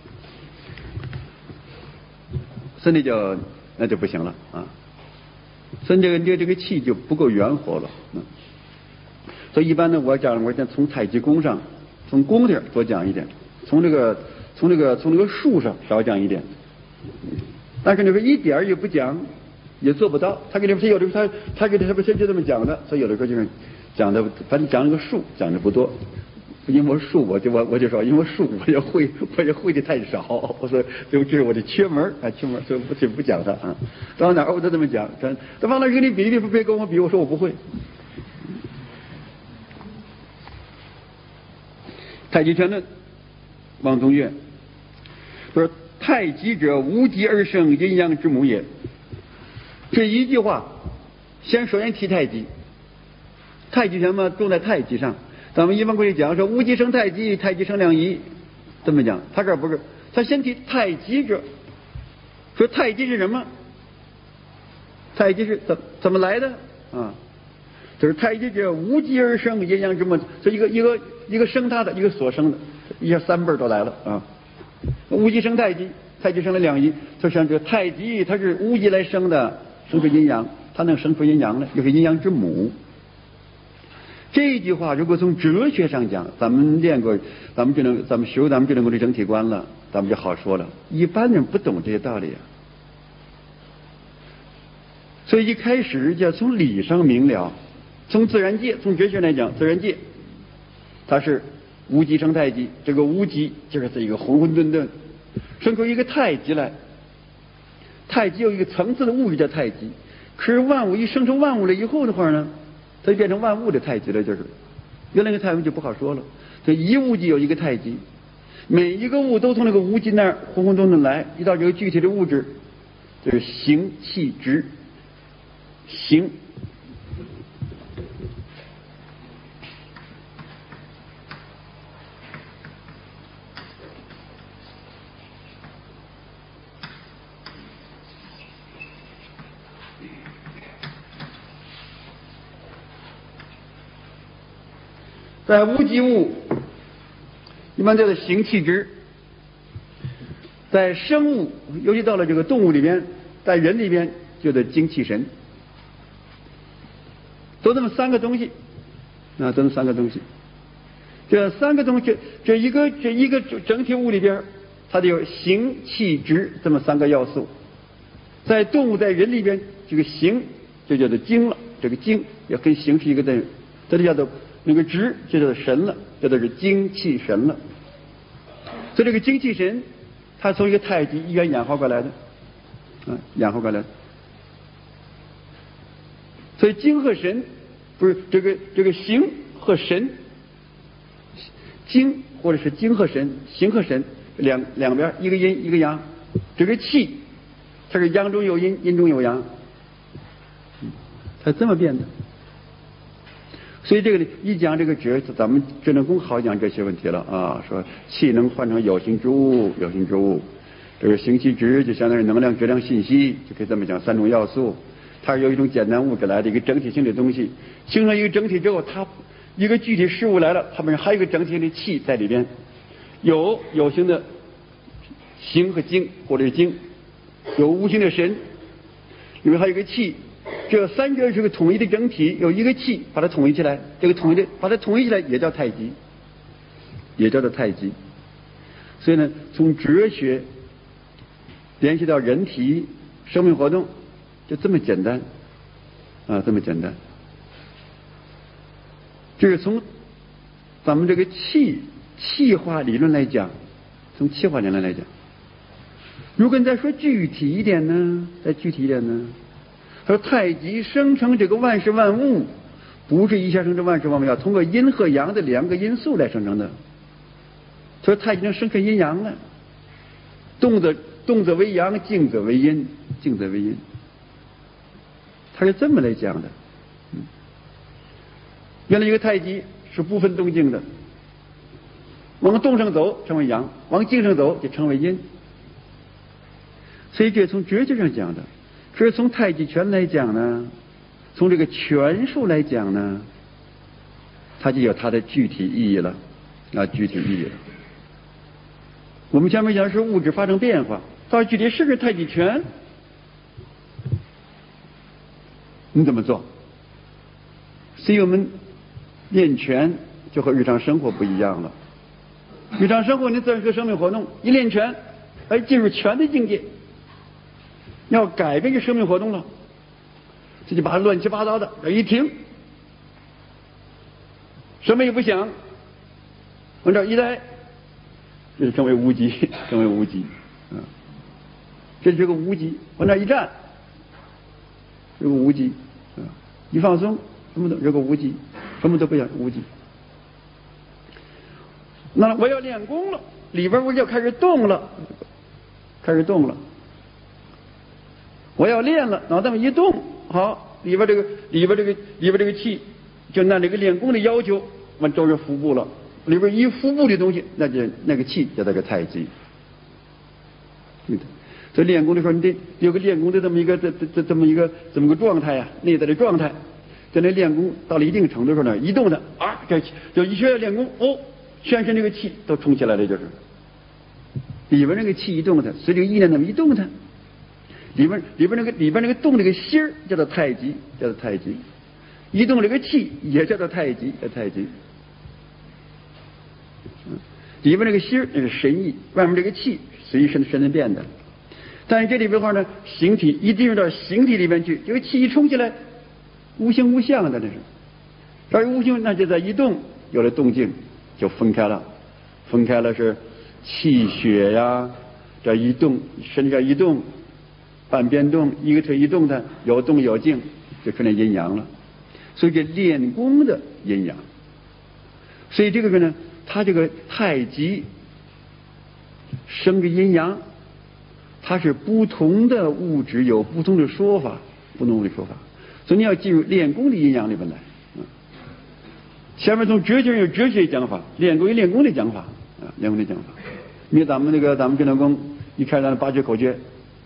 身体就那就不行了啊，身这个这这个气就不够圆活了，嗯，所以一般呢，我讲我讲从太极功上，从功点多讲一点，从这个从这个从这个术上少讲一点，但是你说一点也不讲，也做不到。他给你他有的他他给他不是就这么讲的，所以有的时候就是讲的，反正讲那个术讲的不多。因为我术我就我我就说，因为术我就会我就会的太少，我说这这是我的缺门啊缺门，所以我就不讲它啊。到哪儿我都这么讲，真。他王老师跟你比一比，别跟我比，我说我不会。太极拳论，王宗岳说：“太极者，无极而生，阴阳之母也。”这一句话，先首先提太极。太极拳嘛，重在太极上。咱们一般过去讲说无极生太极，太极生两仪，这么讲。他这不是， 他先提太极者，说太极是什么？太极是怎怎么来的啊？就是太极者无极而生，阴阳之末，这一个一个一个生他的，一个所生的，一下三辈儿都来了啊。无极生太极，太极生了两极，就像这个太极，它是无极来生的，生出阴阳，它能生出阴阳来，又是阴阳之母。这句话如果从哲学上讲，咱们练过，咱们就能，咱们学咱们就能够这整体观了，咱们就好说了。一般人不懂这些道理啊，所以一开始就要从理上明了。从自然界，从哲学来讲，自然界它是无极生太极，这个无极就是这一个混混沌沌生出一个太极来。太极有一个层次的物质叫太极，可是万物一生成万物了以后的话呢，它就变成万物的太极了，就是原来那个太极就不好说了。所以一物极有一个太极，每一个物都从那个无极那儿混混沌沌来，一到这个具体的物质，就是形气质。形在无极物一般叫做形气质，在生物，尤其到了这个动物里边，在人里边就得精气神，都这么三个东西，啊，都这么三个东西。这三个东西，这一个这一个整体物里边，它得有形气质这么三个要素。在动物在人里边，这个形就叫做精了，这个精也跟形是一个单元，这就叫做那个质就叫做神了，叫做是精气神了。所以这个精气神，它从一个太极一元演化过来的，啊，演化过来的。所以精和神不是这个这个形和神，精或者是精和神，形和神两两边一个阴一个阳，这个气它是阳中有阴，阴中有阳，它这么变的。所以这个里一讲这个哲，咱们智能工好讲这些问题了啊。说气能换成有形之物，有形之物，这个形气质就相当于能量、质量、信息，就可以这么讲三种要素。它是由一种简单物质来的一个整体性的东西，形成一个整体之后，它一个具体事物来了，它本身还有一个整体性的气在里边，有有形的形和精或者是精，有无形的神，里面还有一个气。这三者是个统一的整体，有一个气把它统一起来，这个统一的把它统一起来也叫太极，也叫做太极。所以呢，从哲学联系到人体生命活动，就这么简单啊，这么简单。这是从咱们这个气气化理论来讲，从气化理论来讲，如果你再说具体一点呢，再具体一点呢？说太极生成这个万事万物，不是一下生成万事万物，要通过阴和阳的两个因素来生成的。所以太极能生成阴阳了，动则动则为阳，静则为阴，静则为阴。他是这么来讲的。嗯，原来一个太极是不分动静的，往动上走成为阳，往静上走就成为阴。所以这从哲学上讲的。可是从太极拳来讲呢，从这个拳术来讲呢，它就有它的具体意义了，啊，具体意义了。我们前面讲是物质发生变化，到具体是不是太极拳？你怎么做？所以我们练拳就和日常生活不一样了。日常生活你自然是个生命活动，一练拳，哎，进入拳的境界。要改变这生命活动了，这就把它乱七八糟的一停，什么也不想，往这一待，这就成为无极，成为无极，啊，这是个无极。往这一站，这个无极，啊，一放松，什么都这个无极，什么都不想，无极。那我要练功了，里边我就开始动了，开始动了。我要练了，脑袋一动，好，里边这个里边这个里边这个气，就按这个练功的要求，完都是腹部了。里边一腹部的东西，那就那个气叫这个太极。 对的。所以练功的时候，你得有个练功的这么一个这这这这么一个这么个状态呀、啊，内在的状态。在那练功到了一定程度的时候呢，一动它啊，这就一学练功哦，全身这个气都冲起来了，就是里边那个气一动它，随着意念那么一动它，里边里边那个里边那个动这个心儿叫做太极，叫做太极，一动这个气也叫做太极，叫太极。嗯，里边那个心儿那是神意，外面这个气随身身的变的。但是这里边的话呢，形体一进入到形体里边去，这个气一冲起来。无形无相的那是，这儿无形，那就在一动，有了动静，就分开了，分开了是气血呀，这一动，身上一动，半边动，一个腿一动的，有动有静，就出现阴阳了。所以这练功的阴阳，所以这个呢，它这个太极生个阴阳，它是不同的物质有不同的说法，不同的说法。所以你要进入练功的阴阳里边来，嗯，前面从哲学有哲学讲法，练功有练功的讲法，啊，练功的讲法。因为咱们那个咱们正道功一开始咱八句口诀，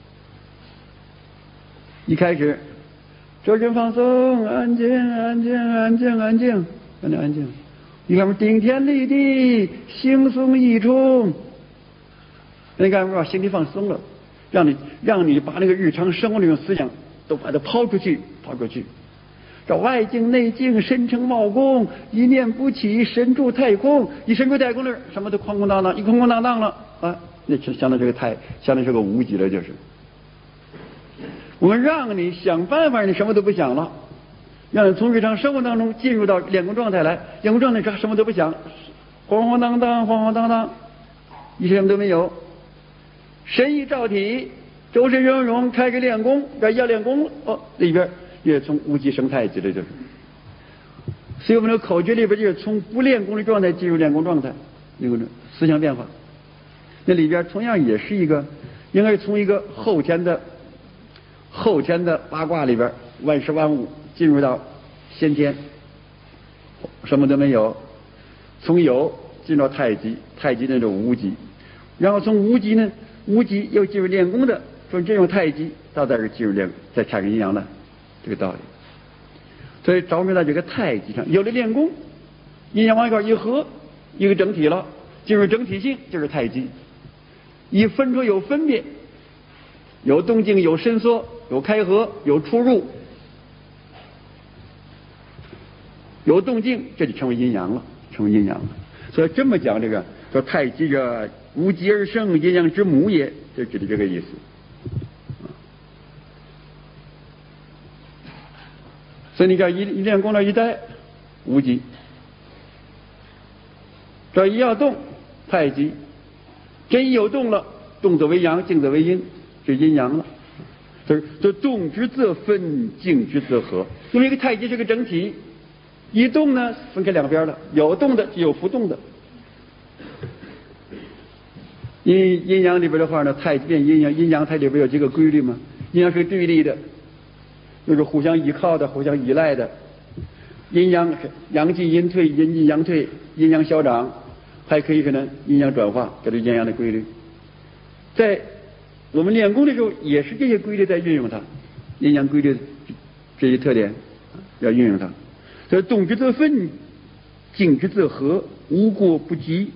一开始周身放松，安静，安静，安静，安静，安静，安静。你看我们顶天立地，轻松一冲。你看我把心里放松了，让你让你把那个日常生活那种思想。都把它抛出去，抛出去。这外境内境，深成茂功，一念不起，神住太空。一神住太空了，什么都空空荡荡，一空空荡荡了啊，那就相当于这个太，相当于这个无极了，就是。我们让你想办法，你什么都不想了，让你从日常生活当中进入到练功状态来。练功状态什么都不想，晃晃荡荡，晃晃荡荡，一什么都没有，神意照体。周身融融，开始练功，这要练功哦，里边也从无极生太极了，就是。所以我们的口诀里边就是从不练功的状态进入练功状态，那个思想变化。那里边同样也是一个，应该是从一个后天的后天的八卦里边万事万物进入到先天，什么都没有，从有进入到太极，太极那种无极，然后从无极呢，无极又进入练功的。说这种太极到这儿进入练，再产生阴阳了，这个道理。所以着迷到这个太极上，有了练功，阴阳往一块一合，一个整体了，进入整体性就是太极。一分出有分别，有动静，有伸缩，有开合，有出入，有动静，这就成为阴阳了，成为阴阳了。所以这么讲，这个说太极者无极而生，阴阳之母也，就指的这个意思。所以你看一一练功了一待，无极；这一要动，太极；真一有动了，动则为阳，静则为阴，是阴阳了。就是这动之则分，静之则合。因为一个太极是个整体，一动呢分开两边了，有动的就有不动的。阴阴阳里边的话呢，太极变阴阳，阴阳它里边有几个规律吗？阴阳是对立的。就是互相依靠的，互相依赖的，阴阳阳进阴退，阴进阳退，阴阳消长，还可以可能阴阳转化，这是阴阳的规律。在我们练功的时候，也是这些规律在运用它，阴阳规律这些特点要运用它。所以动之则分，静之则合，无过不及。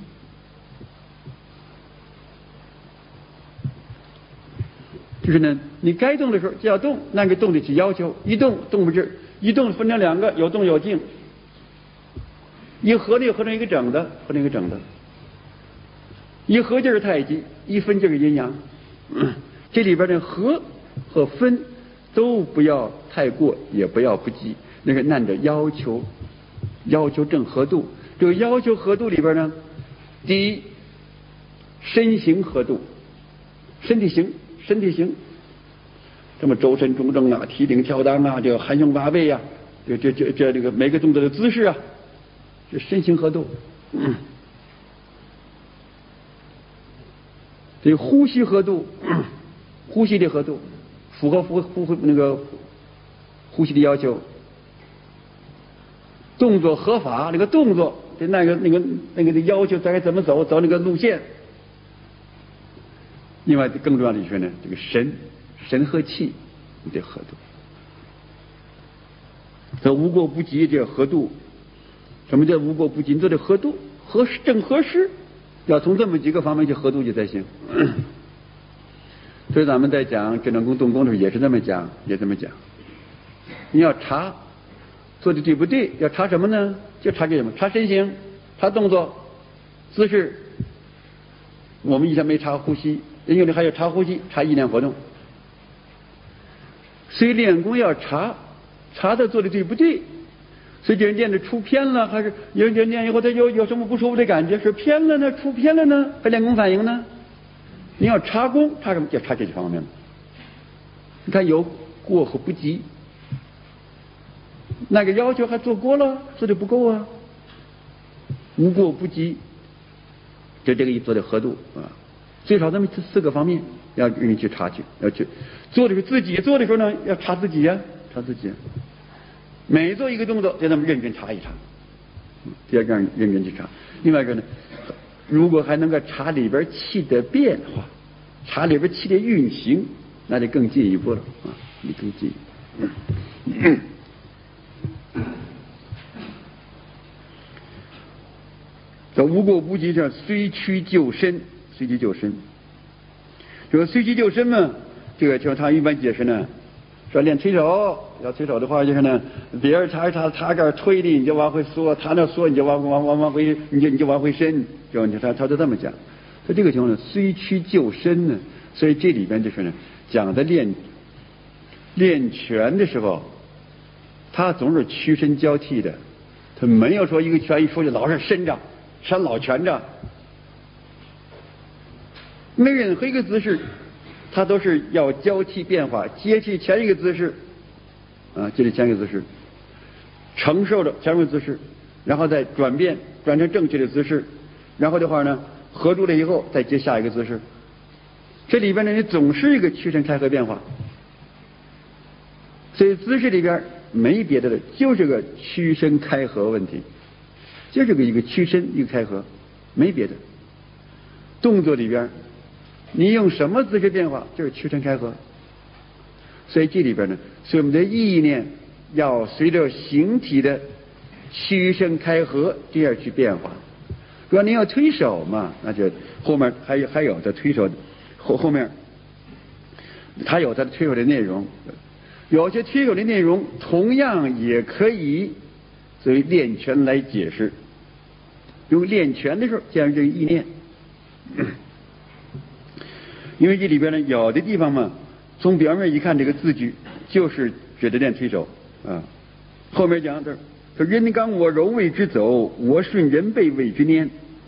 就是呢，你该动的时候就要动，那个动得起要求，一动动不是一动分成两个，有动有静，一合呢合成一个整的，合成一个整的，一合就是太极，一分就是阴阳。嗯、这里边的合和分都不要太过，也不要不及，那个按照要求，要求正合度。这个要求合度里边呢，第一，身形合度，身体形。身体形，这么周身中正啊，提顶跳裆啊，这个含胸拔背呀、啊，这这这这这个每个动作的姿势啊，这身形合度。嗯，这呼吸合度，嗯、呼吸的合度，符合呼呼那个呼吸的要求。动作合法，那个动作的那个那个那个的要求，咱该怎么走，走那个路线。 另外更重要的就是呢，这个神神和气你得合度。这无过不及，这合度。什么叫无过不及？你都得合度，合适正合适，要从这么几个方面去合度去才行。所以咱们在讲正正功动功的时候也是这么讲，也这么讲。你要查做的对不对，要查什么呢？就查这什么？查身形，查动作，姿势。我们以前没查呼吸，有的还要查呼吸，查意念活动。所以练功要查，查他做的对不对。所以这人练的出偏了，还是有人练以后他有有什么不舒服的感觉？是偏了呢？出偏了呢？还练功反应呢？你要查功，查什么？就查这几方面了。你看有过和不及，那个要求还做过了，做的不够啊。无过不及，就这个一做的合度啊，最少这么四个方面要人去查去，要去做的时候自己做的时候呢，要查自己呀、啊，查自己、啊。每做一个动作，就这么认真查一查，就要这样认真去查。另外一个呢，如果还能够查里边气的变化，查里边气的运行，那就更进一步了啊，你更进一步。嗯这无过不及，叫虽屈就伸，随屈就伸。这个随屈就伸嘛，这个就他一般解释呢，说练推手，要推手的话就是呢，别人插一插，他这儿推的你就往回缩，他那缩你就往往往往回，你就你就往回伸，就他他就这么讲。在这个情况呢，虽屈就伸呢，所以这里边就是呢，讲的练练拳的时候，他总是屈伸交替的，他没有说一个拳一出去老是伸着。伸老拳着，没任何一个姿势，它都是要交替变化，接替前一个姿势，啊，接替前一个姿势，承受着前一个姿势，然后再转变，转成正确的姿势，然后的话呢，合住了以后再接下一个姿势。这里边呢，你总是一个屈伸开合变化，所以姿势里边没别的了，就是个屈伸开合问题。就是个一个屈伸一个开合，没别的。动作里边，你用什么姿势变化，就是屈伸开合。所以这里边呢，所以我们的意念要随着形体的屈伸开合这样去变化。如果您要推手嘛，那就后面还有还有的推手后后面，它有它的推手的内容。有些推手的内容同样也可以作为练拳来解释。用练拳的时候加上这个意念，因为这里边呢有的地方嘛，从表面一看这个字句就是指的练推手啊。后面讲的说人刚我柔为之走，我顺人背为之拈。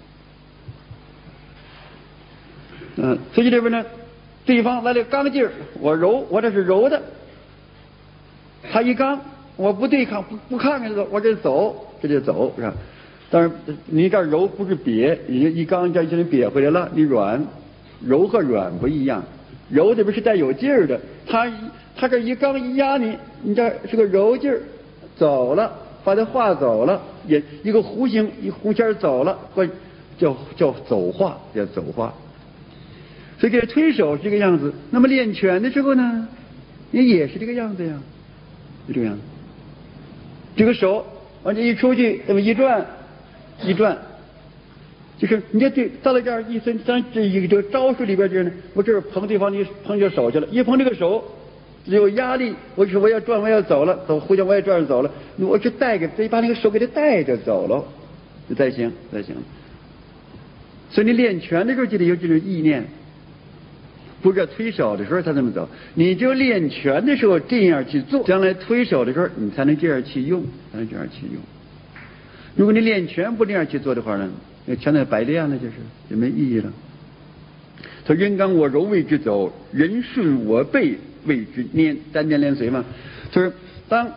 嗯、啊，所以这边呢，对方来了刚劲儿，我柔，我这是柔的，他一刚，我不对抗，不不抗着走，我这走，这就走是吧？但是你这柔不是瘪，你一刚这就瘪回来了，你软，柔和软不一样，柔这边是带有劲儿的，他他这一刚一压你，你这是个柔劲儿，走了，把它化走了，也一个弧形一弧线走了，或叫叫走化，叫走化。所以这推手是这个样子，那么练拳的时候呢，也也是这个样子呀，就这个样子。这个手往这一出去，那么一转。一转，就是你这对到了这儿一伸，咱这一个这个招数里边就是呢，我这儿捧对方，你捧就手去了，一捧这个手有压力，我说我要转，我要走了，走互相我也转着走了，我这带给得把那个手给他带着走了，就才行才行。所以你练拳的时候就得有这种意念，不是推手的时候他这么走，你就练拳的时候这样去做，将来推手的时候你才能这样去用，才能这样去用。如果你练拳不这样去做的话呢，那拳在白练了，就是就没意义了。他人刚我柔为之走，人顺我背为之拈，单点连随嘛。就是当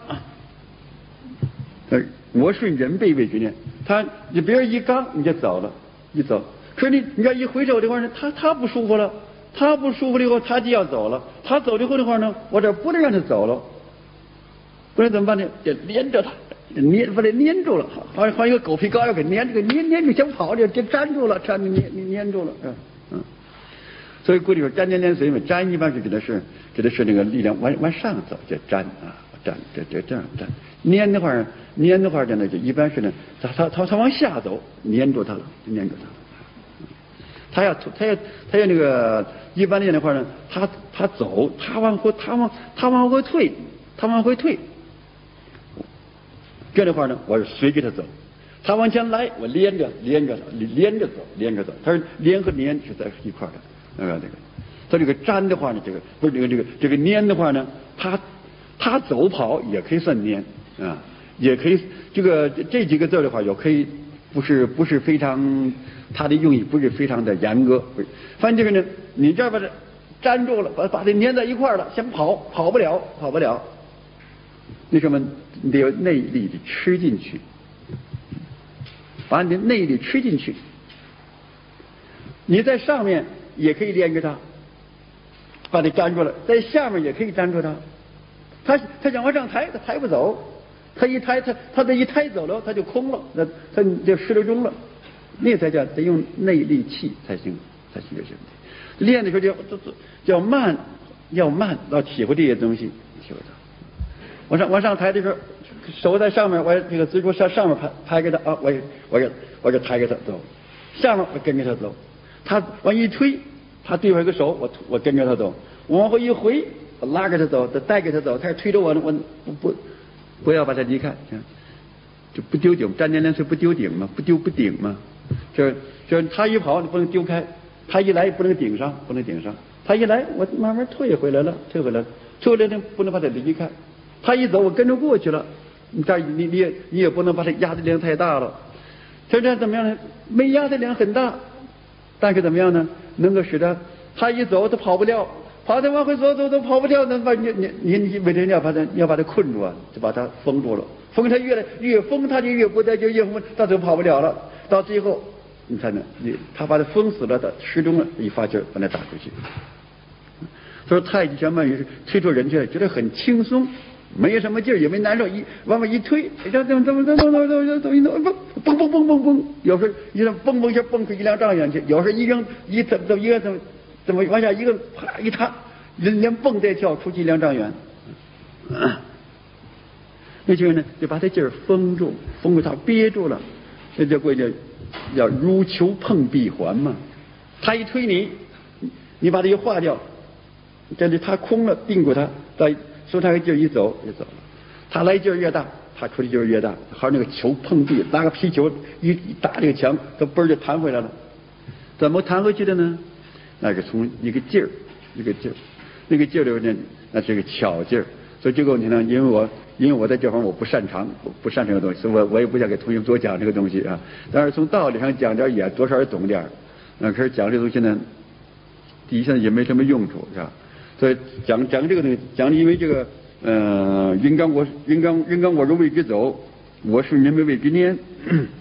呃我顺人背为之拈，他你别人一刚你就走了，一走。可是你你要一回手的话呢，他他不舒服了，他不舒服了以后他就要走了，他走了以后的话呢，我这不能让他走了，不然怎么办呢？得连着他。粘把它粘住了，好像好像一个狗皮膏药给粘这个粘粘住想跑的，就粘住了，粘你粘你粘住了，嗯嗯。 所以古里说沾粘连随嘛，沾一般是指的是指的是那个力量往往上走，叫沾啊，沾这这这样沾。粘的话，粘的话呢，就一般是呢，它它它它往下走，粘住它了，粘住它了。他要他要他要那个一般练的话呢，他他走，他往后他往他往后退，他往回退。这样的话呢，我是随着他走。他往前来，我连着连着连着走，连着走。他是连和粘是在一块的，那个这个。他这个粘的话呢，这个不是这个这个这个粘的话呢，他他走跑也可以算粘啊，也可以这个这几个字的话，也可以不是不是非常。它的用意不是非常的严格，不是，反正就是呢，你这儿把它粘住了，把把它粘在一块儿了，先跑跑不了，跑不了。为什么？你得有内力的吃进去，把你的内力吃进去。你在上面也可以连着它，把它粘住了；在下面也可以粘住它。他他想往上抬，他抬不走，他一抬，他他这一抬走了，他就空了，那他就失了踪了。那才叫得用内力气才行，才行就行。练的时候就叫慢，要慢，要体会这些东西，体会它。往上往上抬的时候，手在上面，我这个蜘蛛上上面拍拍给他啊，我也我也我就抬给他走，下面我跟着他走，他往一推，他对我一个手，我我跟着他走，我往后一回，我拉着他走，再带给他走，他推着我呢，我不不不要把他离开，就不丢顶，沾粘连随不丢顶嘛，不丢不顶嘛。就是就是他一跑你不能丢开，他一来不能顶上，不能顶上。他一来我慢慢退回来了，退回来了，退回来呢不能把他离开。他一走我跟着过去了，你这你你也你也不能把他压的量太大了。这这怎么样呢？没压的量很大，但是怎么样呢？能够使得他一走他跑不掉，跑他往回走走走跑不掉，那把你你你你为了你要把他你要把他困住啊，就把他封住了。封他越来越封，他就越不在就越封，他就跑不了了。到最后，你才能你他把他封死了，他失踪了，一发劲儿把他打出去。所以太极拳慢也是推出人去，觉得很轻松，没有什么劲儿，也没难受，一往外一推，这怎么怎么怎么怎么怎么怎么怎么蹦蹦蹦蹦蹦，有时候一扔蹦蹦一下蹦出一两丈远去，有时候一扔一怎么怎么一个怎么怎么往下一个啪一踏，人连蹦带跳出去一两丈远。那就是呢，就把这劲儿封住，封住它，憋住了，这就归叫叫如球碰闭环嘛。他一推你，你把它一化掉，这是他空了，定住它，再说他个劲儿一走就走了。他来劲儿越大，他出的劲儿越大，好像那个球碰壁，拿个皮球一一打这个墙，它嘣儿就弹回来了。怎么弹回去的呢？那是从一个劲儿，一个劲儿，那个劲儿里边呢，那是个巧劲儿。所以这个问题呢，因为我因为我在这方面我不擅长，我不擅长这个东西，所以我我也不想给同学多讲这个东西啊。但是从道理上讲点也多少也懂点儿。那可是讲这个东西呢，第一现在也没什么用处，是吧？所以讲讲这个东西，讲因为这个呃，人刚我人刚人刚我如为之走，我是人为为之念。